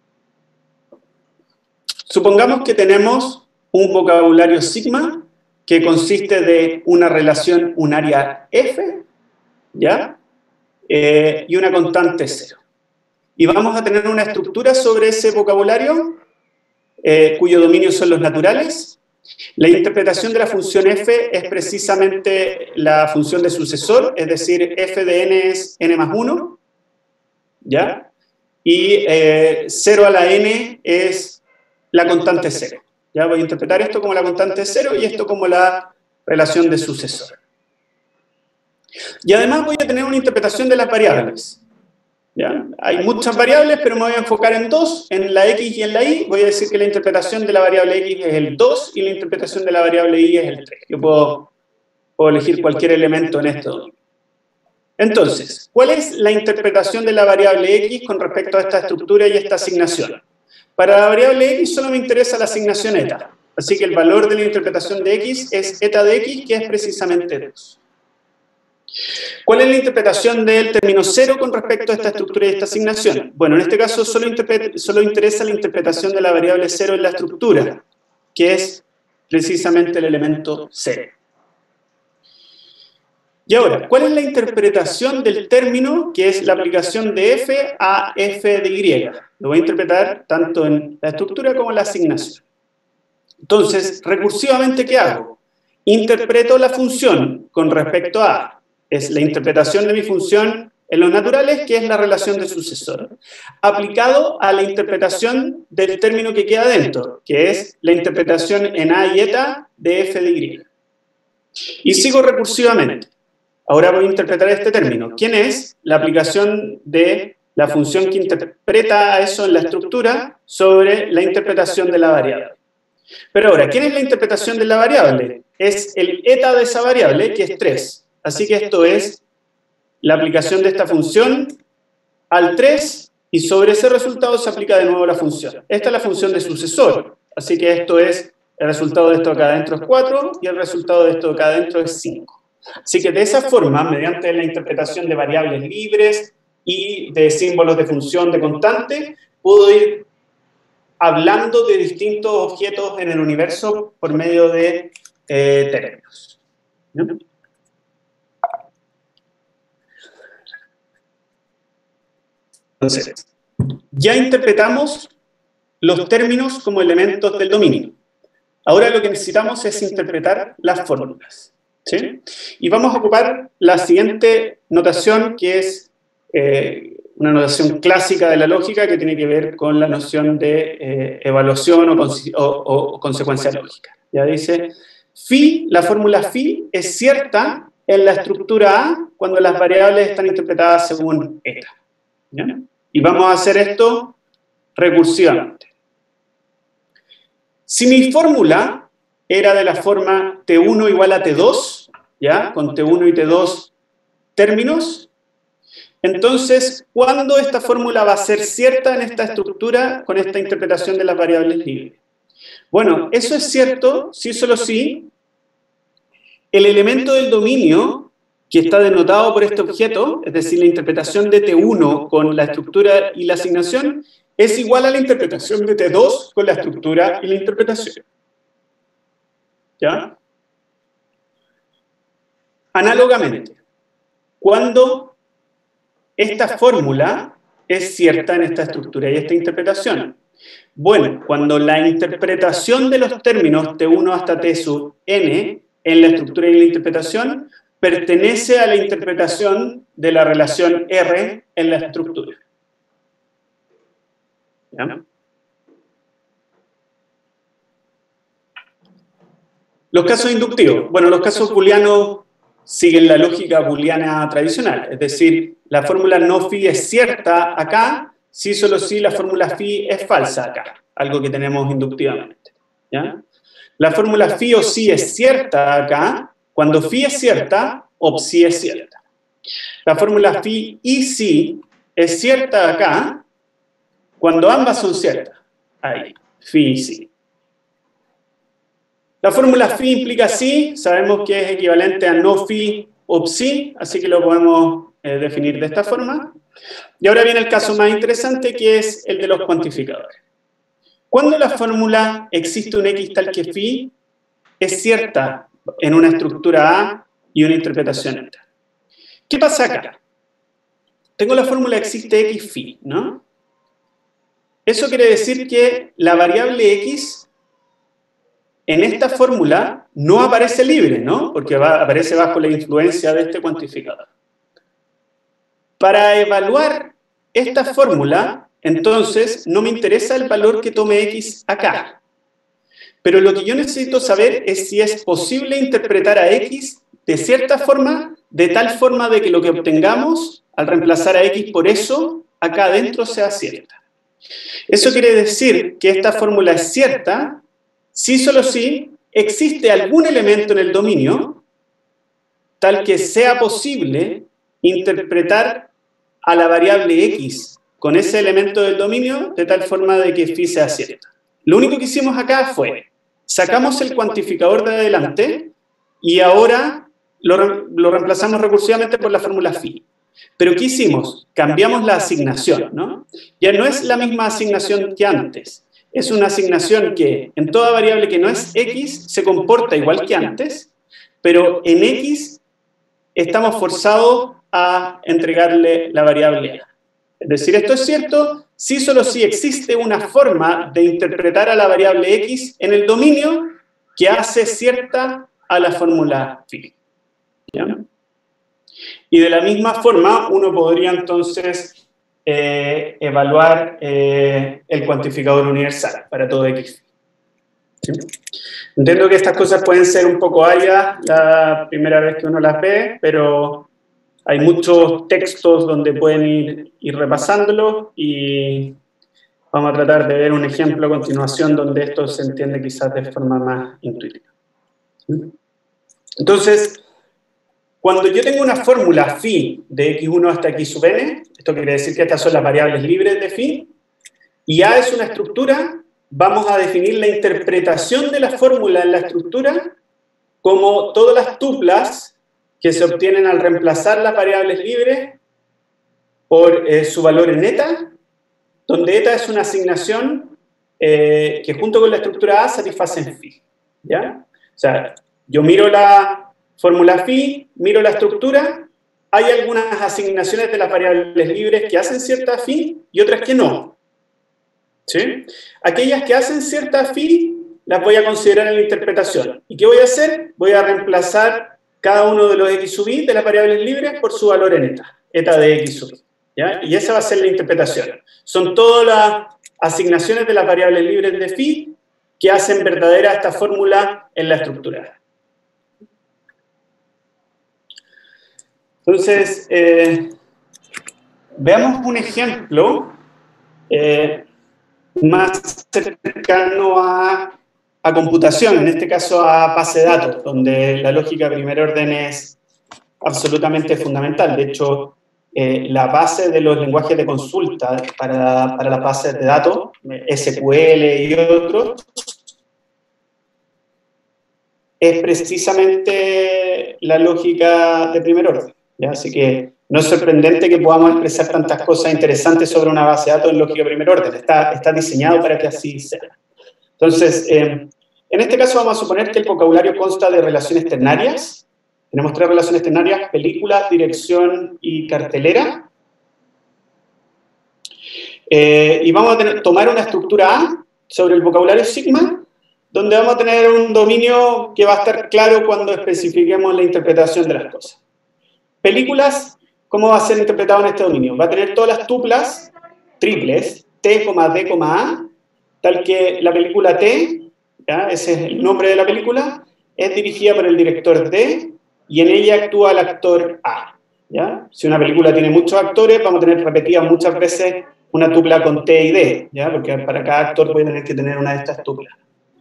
Supongamos que tenemos un vocabulario sigma que consiste de una relación unaria f, ¿ya? Eh, y una constante cero. Y vamos a tener una estructura sobre ese vocabulario, eh, cuyo dominio son los naturales. La interpretación de la función f es precisamente la función de sucesor, es decir, f de n es n más uno, ¿ya? Y eh, cero a la n es la constante cero. Ya voy a interpretar esto como la constante cero y esto como la relación de sucesor. Y además voy a tener una interpretación de las variables. ¿Ya? Hay muchas variables, pero me voy a enfocar en dos, en la x y en la y. Voy a decir que la interpretación de la variable x es el dos y la interpretación de la variable y es el tres. Yo puedo, puedo elegir cualquier elemento en esto. Entonces, ¿cuál es la interpretación de la variable x con respecto a esta estructura y esta asignación? Para la variable x solo me interesa la asignación eta. Así que el valor de la interpretación de x es eta de x, que es precisamente dos. ¿Cuál es la interpretación del término cero con respecto a esta estructura y esta asignación? Bueno, en este caso solo, solo interesa la interpretación de la variable cero en la estructura, que es precisamente el elemento cero. Y ahora, ¿cuál es la interpretación del término que es la aplicación de f a f de y? Lo voy a interpretar tanto en la estructura como en la asignación. Entonces, recursivamente, ¿qué hago? Interpreto la función con respecto a, es la interpretación de mi función en los naturales, que es la relación de sucesor, aplicado a la interpretación del término que queda dentro, que es la interpretación en a y eta de f de y. Y sigo recursivamente. Ahora voy a interpretar este término. ¿Quién es? La aplicación de la función que interpreta eso en la estructura sobre la interpretación de la variable. Pero ahora, ¿quién es la interpretación de la variable? Es el eta de esa variable, que es tres. Así que esto es la aplicación de esta función al tres y sobre ese resultado se aplica de nuevo la función. Esta es la función de sucesor. Así que esto es, el resultado de esto acá adentro es cuatro y el resultado de esto acá adentro es cinco. Así que de esa forma, mediante la interpretación de variables libres y de símbolos de función de constante, puedo ir hablando de distintos objetos en el universo por medio de eh, términos. ¿No? Entonces, ya interpretamos los términos como elementos del dominio. Ahora lo que necesitamos es interpretar las fórmulas. ¿Sí? Y vamos a ocupar la siguiente notación, que es eh, una notación clásica de la lógica que tiene que ver con la noción de eh, evaluación o, o, o consecuencia lógica. Ya dice, phi, la fórmula phi es cierta en la estructura A cuando las variables están interpretadas según eta. ¿Ya? Y vamos a hacer esto recursivamente. Si mi fórmula era de la forma T uno igual a T dos, ¿ya? Con T uno y T dos términos, entonces, ¿cuándo esta fórmula va a ser cierta en esta estructura con esta interpretación de las variables libres? Bueno, eso es cierto si solo si el elemento del dominio que está denotado por este objeto, es decir, la interpretación de T uno con la estructura y la asignación, es igual a la interpretación de T dos con la estructura y la interpretación. ¿Ya? Análogamente, cuando esta fórmula es cierta en esta estructura y esta interpretación. Bueno, cuando la interpretación de los términos T uno hasta T sub n en la estructura y la interpretación pertenece a la interpretación de la relación R en la estructura. ¿Ya? Los casos inductivos. Bueno, los casos booleanos siguen la lógica booleana tradicional, es decir, la fórmula no phi es cierta acá, si solo si la fórmula phi es falsa acá, algo que tenemos inductivamente. ¿Ya? La fórmula phi o si es cierta acá, cuando phi es cierta, o psi es cierta. La fórmula phi y si es cierta acá, cuando ambas son ciertas. Ahí, phi y si. La fórmula phi implica si, sabemos que es equivalente a no phi o psi, así que lo podemos eh, definir de esta forma. Y ahora viene el caso más interesante, que es el de los cuantificadores. Cuando la fórmula existe un x tal que phi es cierta en una estructura A y una interpretación eta. ¿Qué pasa acá? Tengo la fórmula existe x phi, ¿no? Eso quiere decir que la variable x en esta fórmula no aparece libre, ¿no? Porque va, aparece bajo la influencia de este cuantificador. Para evaluar esta fórmula, entonces, no me interesa el valor que tome x acá. Pero lo que yo necesito saber es si es posible interpretar a X de cierta forma, de tal forma de que lo que obtengamos al reemplazar a X por eso, acá adentro sea cierta. Eso quiere decir que esta fórmula es cierta si solo si existe algún elemento en el dominio tal que sea posible interpretar a la variable X con ese elemento del dominio de tal forma de que phi sea cierta. Lo único que hicimos acá fue, sacamos el cuantificador de adelante y ahora lo, lo reemplazamos recursivamente por la fórmula phi. Pero ¿qué hicimos? Cambiamos la asignación, ¿no? Ya no es la misma asignación que antes. Es una asignación que en toda variable que no es X se comporta igual que antes, pero en X estamos forzados a entregarle la variable A. Es decir, esto es cierto si solo si existe una forma de interpretar a la variable X en el dominio que hace cierta a la fórmula phi. ¿Ya? Y de la misma forma, uno podría entonces eh, evaluar eh, el cuantificador universal para todo X. ¿Sí? Entiendo que estas cosas pueden ser un poco áridas la primera vez que uno las ve, pero hay muchos textos donde pueden ir, ir repasándolo y vamos a tratar de ver un ejemplo a continuación donde esto se entiende quizás de forma más intuitiva. ¿Sí? Entonces, cuando yo tengo una fórmula phi de equis uno hasta x sub n, esto quiere decir que estas son las variables libres de phi, y A es una estructura, vamos a definir la interpretación de la fórmula en la estructura como todas las tuplas que se obtienen al reemplazar las variables libres por eh, su valor en eta, donde eta es una asignación eh, que junto con la estructura A satisfacen phi. ¿Ya? O sea, yo miro la fórmula phi, miro la estructura, hay algunas asignaciones de las variables libres que hacen cierta phi y otras que no. ¿Sí? Aquellas que hacen cierta phi las voy a considerar en la interpretación. ¿Y qué voy a hacer? Voy a reemplazar cada uno de los x sub i de las variables libres por su valor en eta, eta de x sub i. ¿Ya? Y esa va a ser la interpretación. Son todas las asignaciones de las variables libres de phi que hacen verdadera esta fórmula en la estructura. Entonces, eh, veamos un ejemplo eh, más cercano a, a computación, en este caso a base de datos, donde la lógica de primer orden es absolutamente fundamental. De hecho, eh, la base de los lenguajes de consulta para, para las bases de datos, ese cu ele y otros, es precisamente la lógica de primer orden. ¿Ya? Así que no es sorprendente que podamos expresar tantas cosas interesantes sobre una base de datos en lógica de primer orden. Está, está diseñado para que así sea. Entonces, eh, en este caso vamos a suponer que el vocabulario consta de relaciones ternarias. Tenemos tres relaciones ternarias: película, dirección y cartelera. Eh, y vamos a tener, tomar una estructura A sobre el vocabulario sigma, donde vamos a tener un dominio que va a estar claro cuando especifiquemos la interpretación de las cosas. Películas, ¿cómo va a ser interpretado en este dominio? Va a tener todas las tuplas triples, T, D, A, tal que la película T, ¿ya? Ese es el nombre de la película, es dirigida por el director D y en ella actúa el actor A. ¿Ya? Si una película tiene muchos actores, vamos a tener repetidas muchas veces una tupla con T y D, ¿ya? Porque para cada actor voy a tener que tener una de estas tuplas.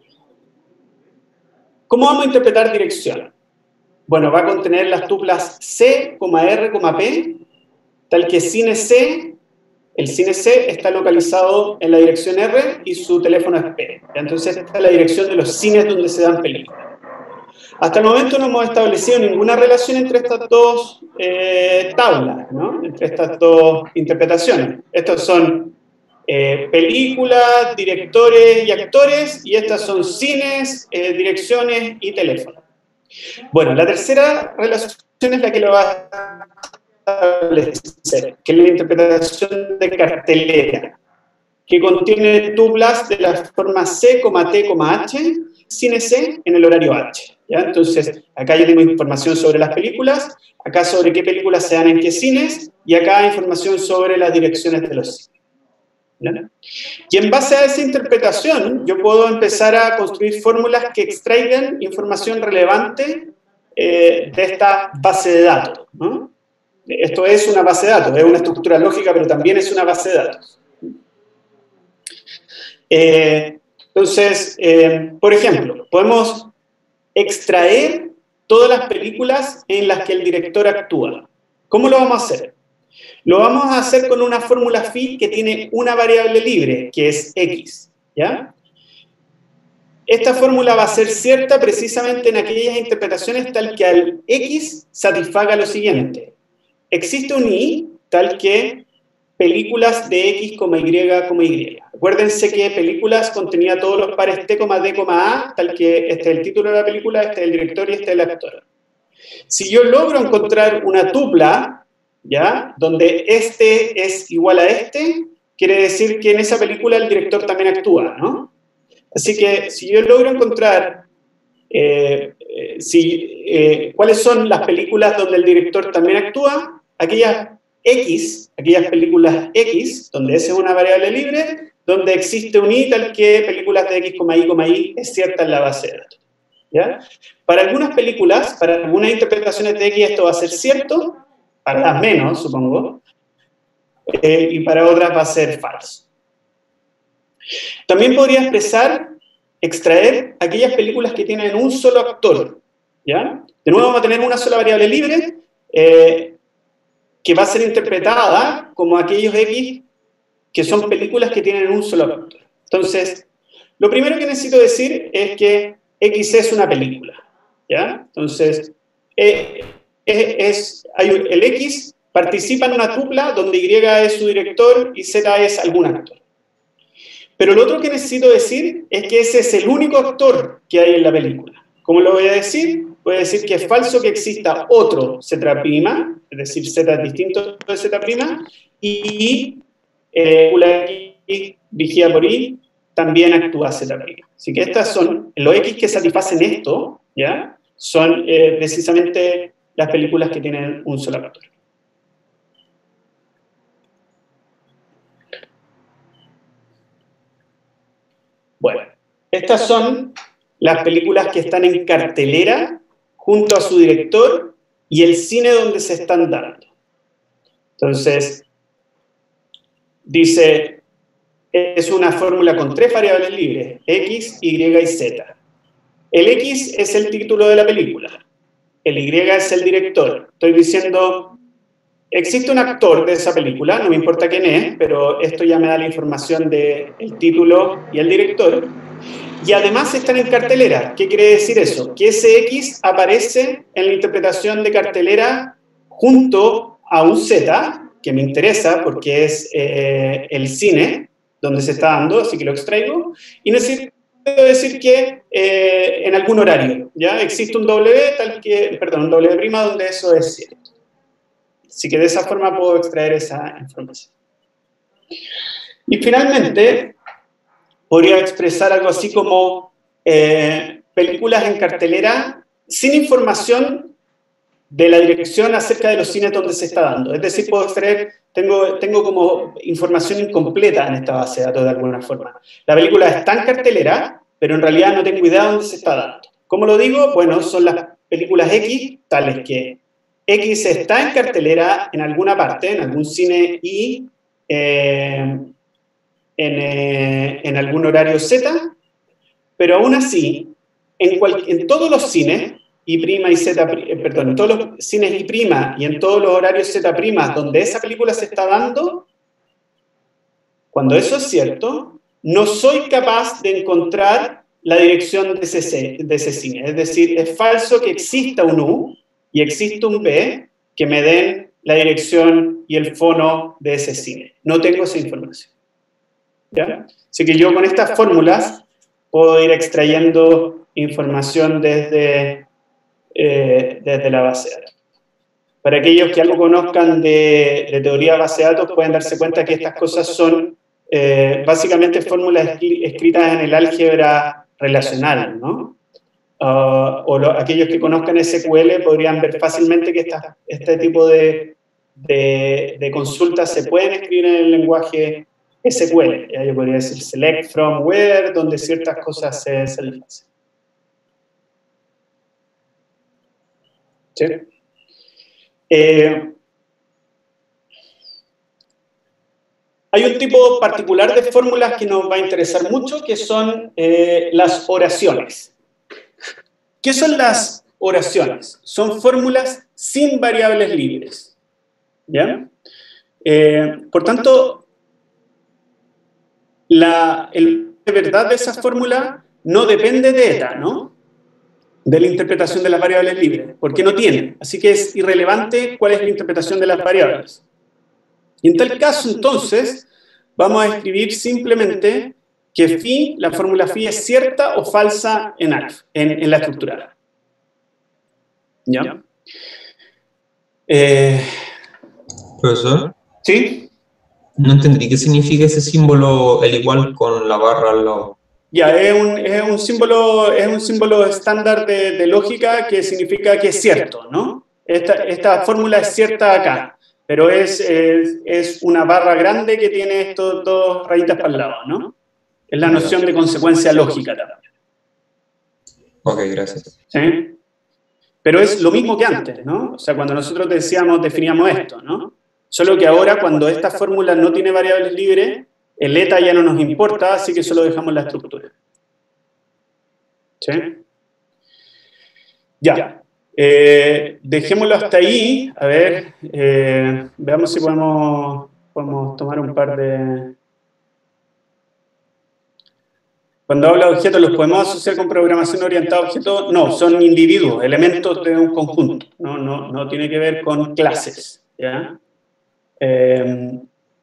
¿Cómo vamos a interpretar dirección? Bueno, va a contener las tuplas C, R, P, tal que cine C, el cine C está localizado en la dirección R y su teléfono es P. Entonces, esta es la dirección de los cines donde se dan películas. Hasta el momento no hemos establecido ninguna relación entre estas dos eh, tablas, ¿no? Entre estas dos interpretaciones. Estas son eh, películas, directores y actores, y estas son cines, eh, direcciones y teléfonos. Bueno, la tercera relación es la que lo va a establecer, que es la interpretación de cartelera, que contiene tuplas de la forma C, T, H, cine C en el horario H. ¿Ya? Entonces, acá ya tengo información sobre las películas, acá sobre qué películas se dan en qué cines, y acá información sobre las direcciones de los cines. ¿ya? Y en base a esa interpretación, yo puedo empezar a construir fórmulas que extraigan información relevante eh, de esta base de datos, ¿no? Esto es una base de datos, es una estructura lógica, pero también es una base de datos. Eh, entonces, eh, por ejemplo, podemos extraer todas las películas en las que el director actúa. ¿Cómo lo vamos a hacer? Lo vamos a hacer con una fórmula phi que tiene una variable libre, que es X, ¿ya? Esta fórmula va a ser cierta precisamente en aquellas interpretaciones tal que al X satisfaga lo siguiente. Existe un Y tal que películas de X, Y, Y. Acuérdense que películas contenía todos los pares T, D, A, tal que este es el título de la película, este es el director y este es el actor. Si yo logro encontrar una tupla, ¿ya?, donde este es igual a este, quiere decir que en esa película el director también actúa, ¿no? Así que si yo logro encontrar eh, eh, si, eh, cuáles son las películas donde el director también actúa, aquellas X, aquellas películas X, donde esa es una variable libre, donde existe un Y tal que películas de X, Y, Y es cierta en la base de datos, ¿ya? Para algunas películas, para algunas interpretaciones de X esto va a ser cierto, para las menos, supongo, eh, y para otras va a ser falso. También podría expresar, extraer aquellas películas que tienen un solo actor, ¿ya? De nuevo vamos a tener una sola variable libre, eh, que va a ser interpretada como aquellos X que son películas que tienen un solo actor. Entonces, lo primero que necesito decir es que X es una película, ¿ya? Entonces, eh, es, es, hay, el X participa en una tupla donde Y es su director y Z es algún actor. Pero lo otro que necesito decir es que ese es el único actor que hay en la película. ¿Cómo lo voy a decir? Voy a decir que es falso que exista otro Z', es decir, Z es distinto de Z', y eh, la X vigida por Y también actúa Z'. Así que estas son, los X que satisfacen esto, ¿ya?, son eh, precisamente las películas que tienen un solo actor. Bueno, estas son las películas que están en cartelera junto a su director y el cine donde se están dando. Entonces, dice, es una fórmula con tres variables libres, X, Y y Z. El X es el título de la película, el Y es el director. Estoy diciendo, existe un actor de esa película, no me importa quién es, pero esto ya me da la información del título y el director. Y además están en cartelera. ¿Qué quiere decir eso? Que ese X aparece en la interpretación de cartelera junto a un Z, que me interesa porque es eh, el cine donde se está dando, así que lo extraigo. Y necesito decir que eh, en algún horario, ¿ya? Existe un W, tal que, perdón, un W' prima donde eso es cierto. Así que de esa forma puedo extraer esa información. Y finalmente, podría expresar algo así como eh, películas en cartelera sin información de la dirección acerca de los cines donde se está dando. Es decir, puedo extraer, tengo, tengo como información incompleta en esta base de datos de alguna forma. La película está en cartelera, pero en realidad no tengo idea de dónde se está dando. ¿Cómo lo digo? Bueno, son las películas X, tales que X está en cartelera en alguna parte, en algún cine y eh, en, eh, en algún horario Z, pero aún así, en, cual, en todos los cines, Y' y Z', eh, perdón, en todos los cines Y' y en todos los horarios Z' donde esa película se está dando, cuando eso es cierto, no soy capaz de encontrar la dirección de ese, de ese cine. Es decir, es falso que exista un U y existe un B que me den la dirección y el fono de ese cine. No tengo esa información, ¿ya? Así que yo con estas fórmulas puedo ir extrayendo información desde, eh, desde la base de datos. Para aquellos que algo conozcan de, de teoría de base de datos, pueden darse cuenta que estas cosas son eh, básicamente fórmulas escritas en el álgebra relacional, ¿no? Uh, o lo, aquellos que conozcan S Q L podrían ver fácilmente que esta, este tipo de, de, de consultas se pueden escribir en el lenguaje S Q L. ¿Ya? Yo podría decir select from where, donde ciertas cosas se satisfacen. ¿Sí? Eh, hay un tipo particular de fórmulas que nos va a interesar mucho, que son eh, las oraciones. ¿Qué son las oraciones? Son fórmulas sin variables libres. ¿Ya? Eh, por tanto, la el, de verdad de esa fórmula no depende de eta, ¿no? De la interpretación de las variables libres, porque no tiene. Así que es irrelevante cuál es la interpretación de las variables. Y en tal caso, entonces, vamos a escribir simplemente que phi, la fórmula phi es cierta o falsa en alfa, en, en la estructura. ¿Ya? Eh, Profesor. ¿Sí? No entendí qué significa ese símbolo, el igual con la barra al lado. Ya, es un, es un símbolo, es un símbolo estándar de, de lógica que significa que es cierto, ¿no? Esta, esta fórmula es cierta acá, pero es, es, es una barra grande que tiene estos dos rayitas para el lado, ¿no? Es la noción de consecuencia lógica también. Ok, gracias. ¿Sí? Pero es lo mismo que antes, ¿no? O sea, cuando nosotros decíamos, definíamos esto, ¿no? Solo que ahora, cuando esta fórmula no tiene variables libres, el eta ya no nos importa, así que solo dejamos la estructura. ¿Sí? Ya. Eh, dejémoslo hasta ahí. A ver, eh, veamos si podemos, podemos tomar un par de... Cuando habla de objetos, ¿los podemos asociar con programación orientada a objetos? No, son individuos, elementos de un conjunto. No, no, no tiene que ver con clases. ¿Ya? Eh,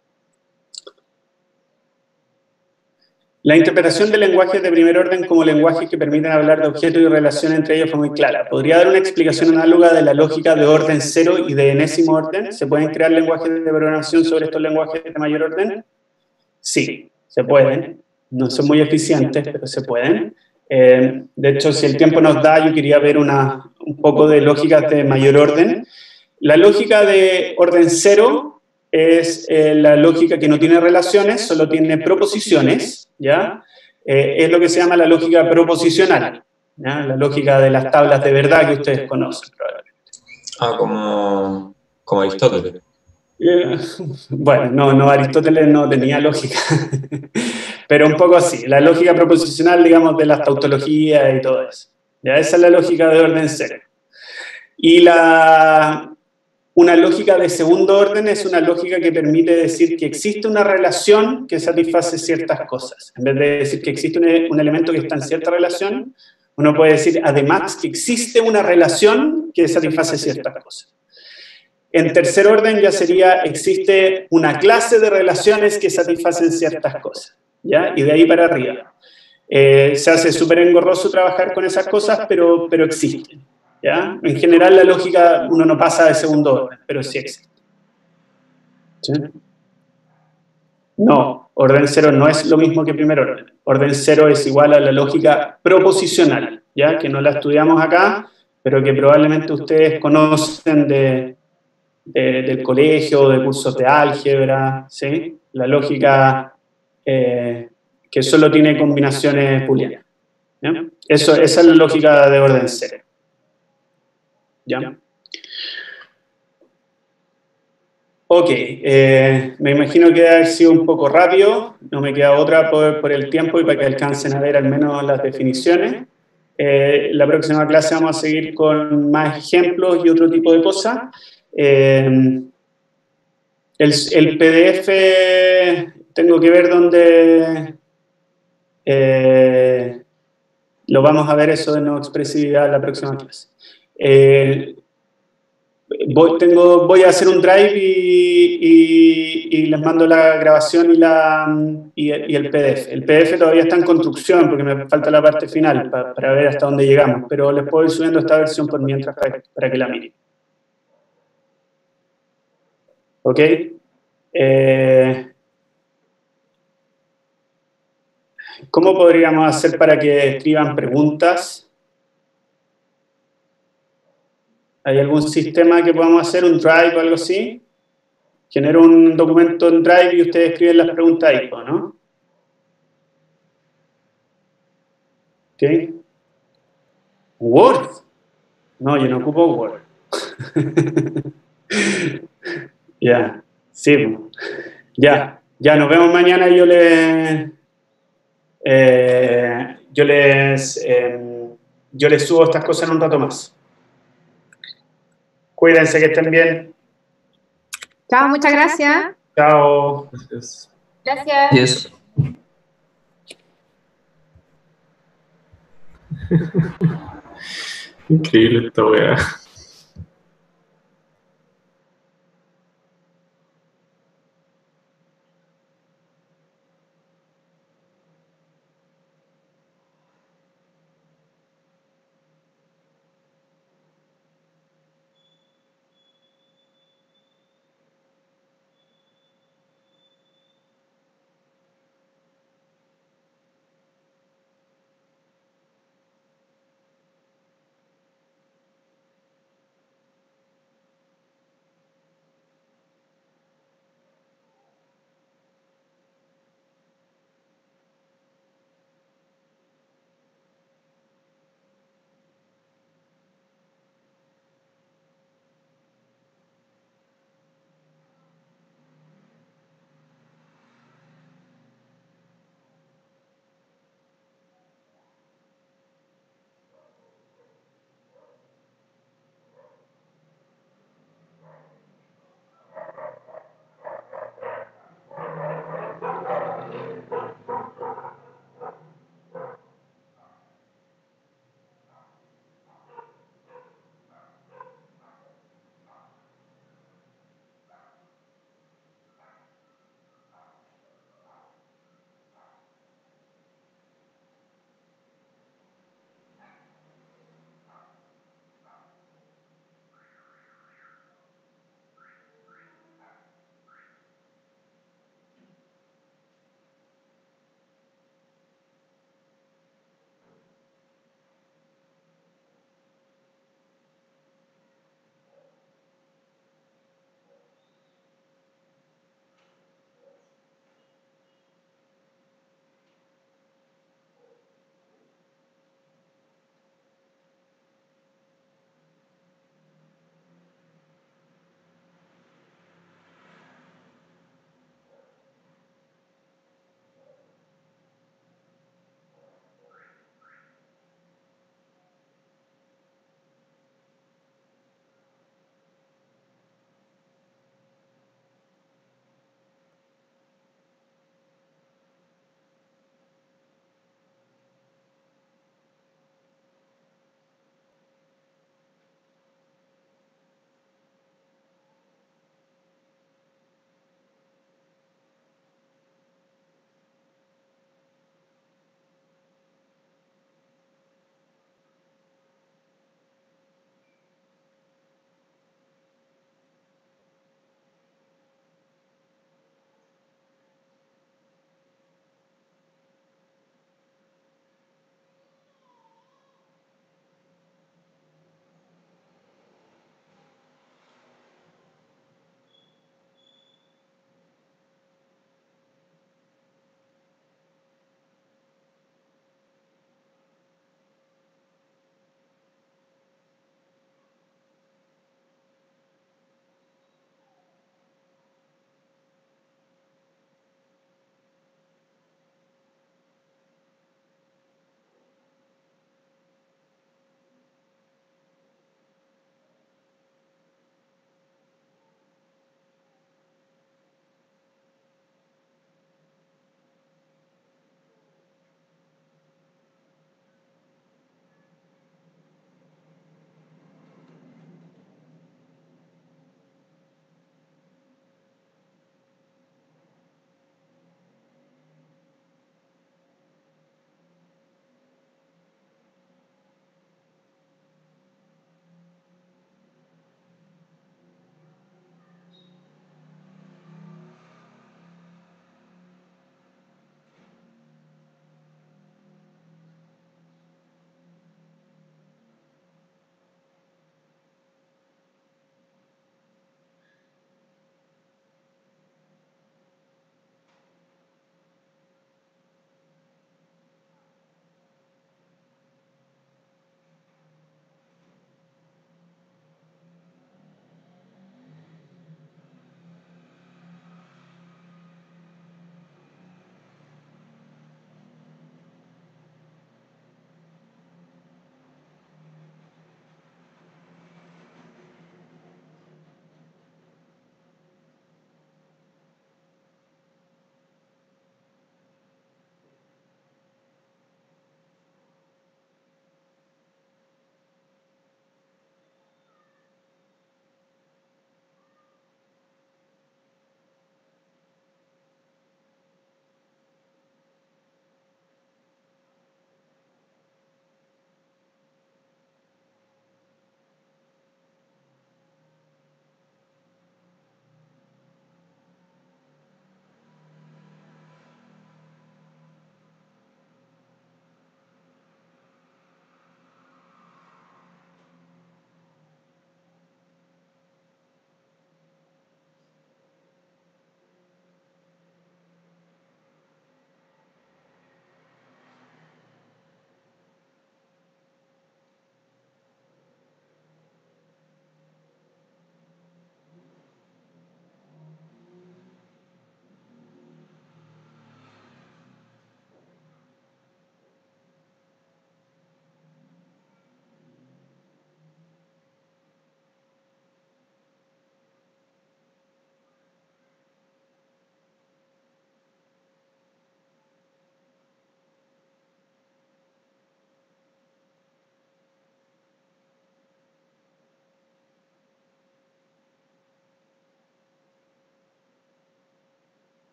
la interpretación de lenguajes de primer orden como lenguajes que permiten hablar de objetos y relaciones entre ellos fue muy clara. ¿Podría dar una explicación análoga de la lógica de orden cero y de enésimo orden? ¿Se pueden crear lenguajes de programación sobre estos lenguajes de mayor orden? Sí, se pueden. No son muy eficientes, pero se pueden. Eh, de hecho, si el tiempo nos da, yo quería ver una, un poco de lógicas de mayor orden. La lógica de orden cero es eh, la lógica que no tiene relaciones, solo tiene proposiciones, ¿ya? Eh, es lo que se llama la lógica proposicional, ¿ya? La lógica de las tablas de verdad que ustedes conocen, probablemente. Ah, como, como Aristóteles. Eh, bueno, no, no, Aristóteles no tenía lógica, pero un poco así, la lógica proposicional, digamos, de las tautologías y todo eso. ¿Ya? Esa es la lógica de orden cero. Y la... Una lógica de segundo orden es una lógica que permite decir que existe una relación que satisface ciertas cosas. En vez de decir que existe un, un elemento que está en cierta relación, uno puede decir además que existe una relación que satisface ciertas cosas. En tercer orden ya sería, existe una clase de relaciones que satisfacen ciertas cosas, ¿ya? Y de ahí para arriba. Eh, se hace súper engorroso trabajar con esas cosas, pero, pero existen. ¿Ya? En general la lógica uno no pasa de segundo orden, pero sí existe. ¿Sí? No, orden cero no es lo mismo que primer orden. Orden cero es igual a la lógica proposicional, ¿ya? Que no la estudiamos acá, pero que probablemente ustedes conocen de, de, del colegio, de cursos de álgebra, ¿sí? La lógica eh, que solo tiene combinaciones booleanas. ¿Ya? Eso, esa es la lógica de orden cero. ¿Ya? Ok, eh, me imagino que ha sido un poco rápido, no me queda otra por, por el tiempo y para que alcancen a ver al menos las definiciones. Eh, la próxima clase vamos a seguir con más ejemplos y otro tipo de cosas. Eh, el, el P D F, tengo que ver dónde eh, lo vamos a ver eso de no expresividad en la próxima clase. Eh, Voy, tengo, voy a hacer un drive y, y, y les mando la grabación y, la, y, y el P D F. El P D F todavía está en construcción porque me falta la parte final para, para ver hasta dónde llegamos, pero les puedo ir subiendo esta versión por mientras para, para que la miren. ¿Ok? Eh, ¿Cómo podríamos hacer para que escriban preguntas? ¿Hay algún sistema que podamos hacer, un drive o algo así? Genero un documento en Drive y ustedes escriben las preguntas ahí, ¿no? ¿Ok? Word. No, yo no ocupo Word. Ya, sí. Ya, ya, nos vemos mañana y yo les... Eh, yo les... Eh, yo les subo estas cosas en un rato más. Cuídense, que estén bien. Chao, muchas gracias. Chao. Gracias. Gracias. Yes. Increíble esta weá.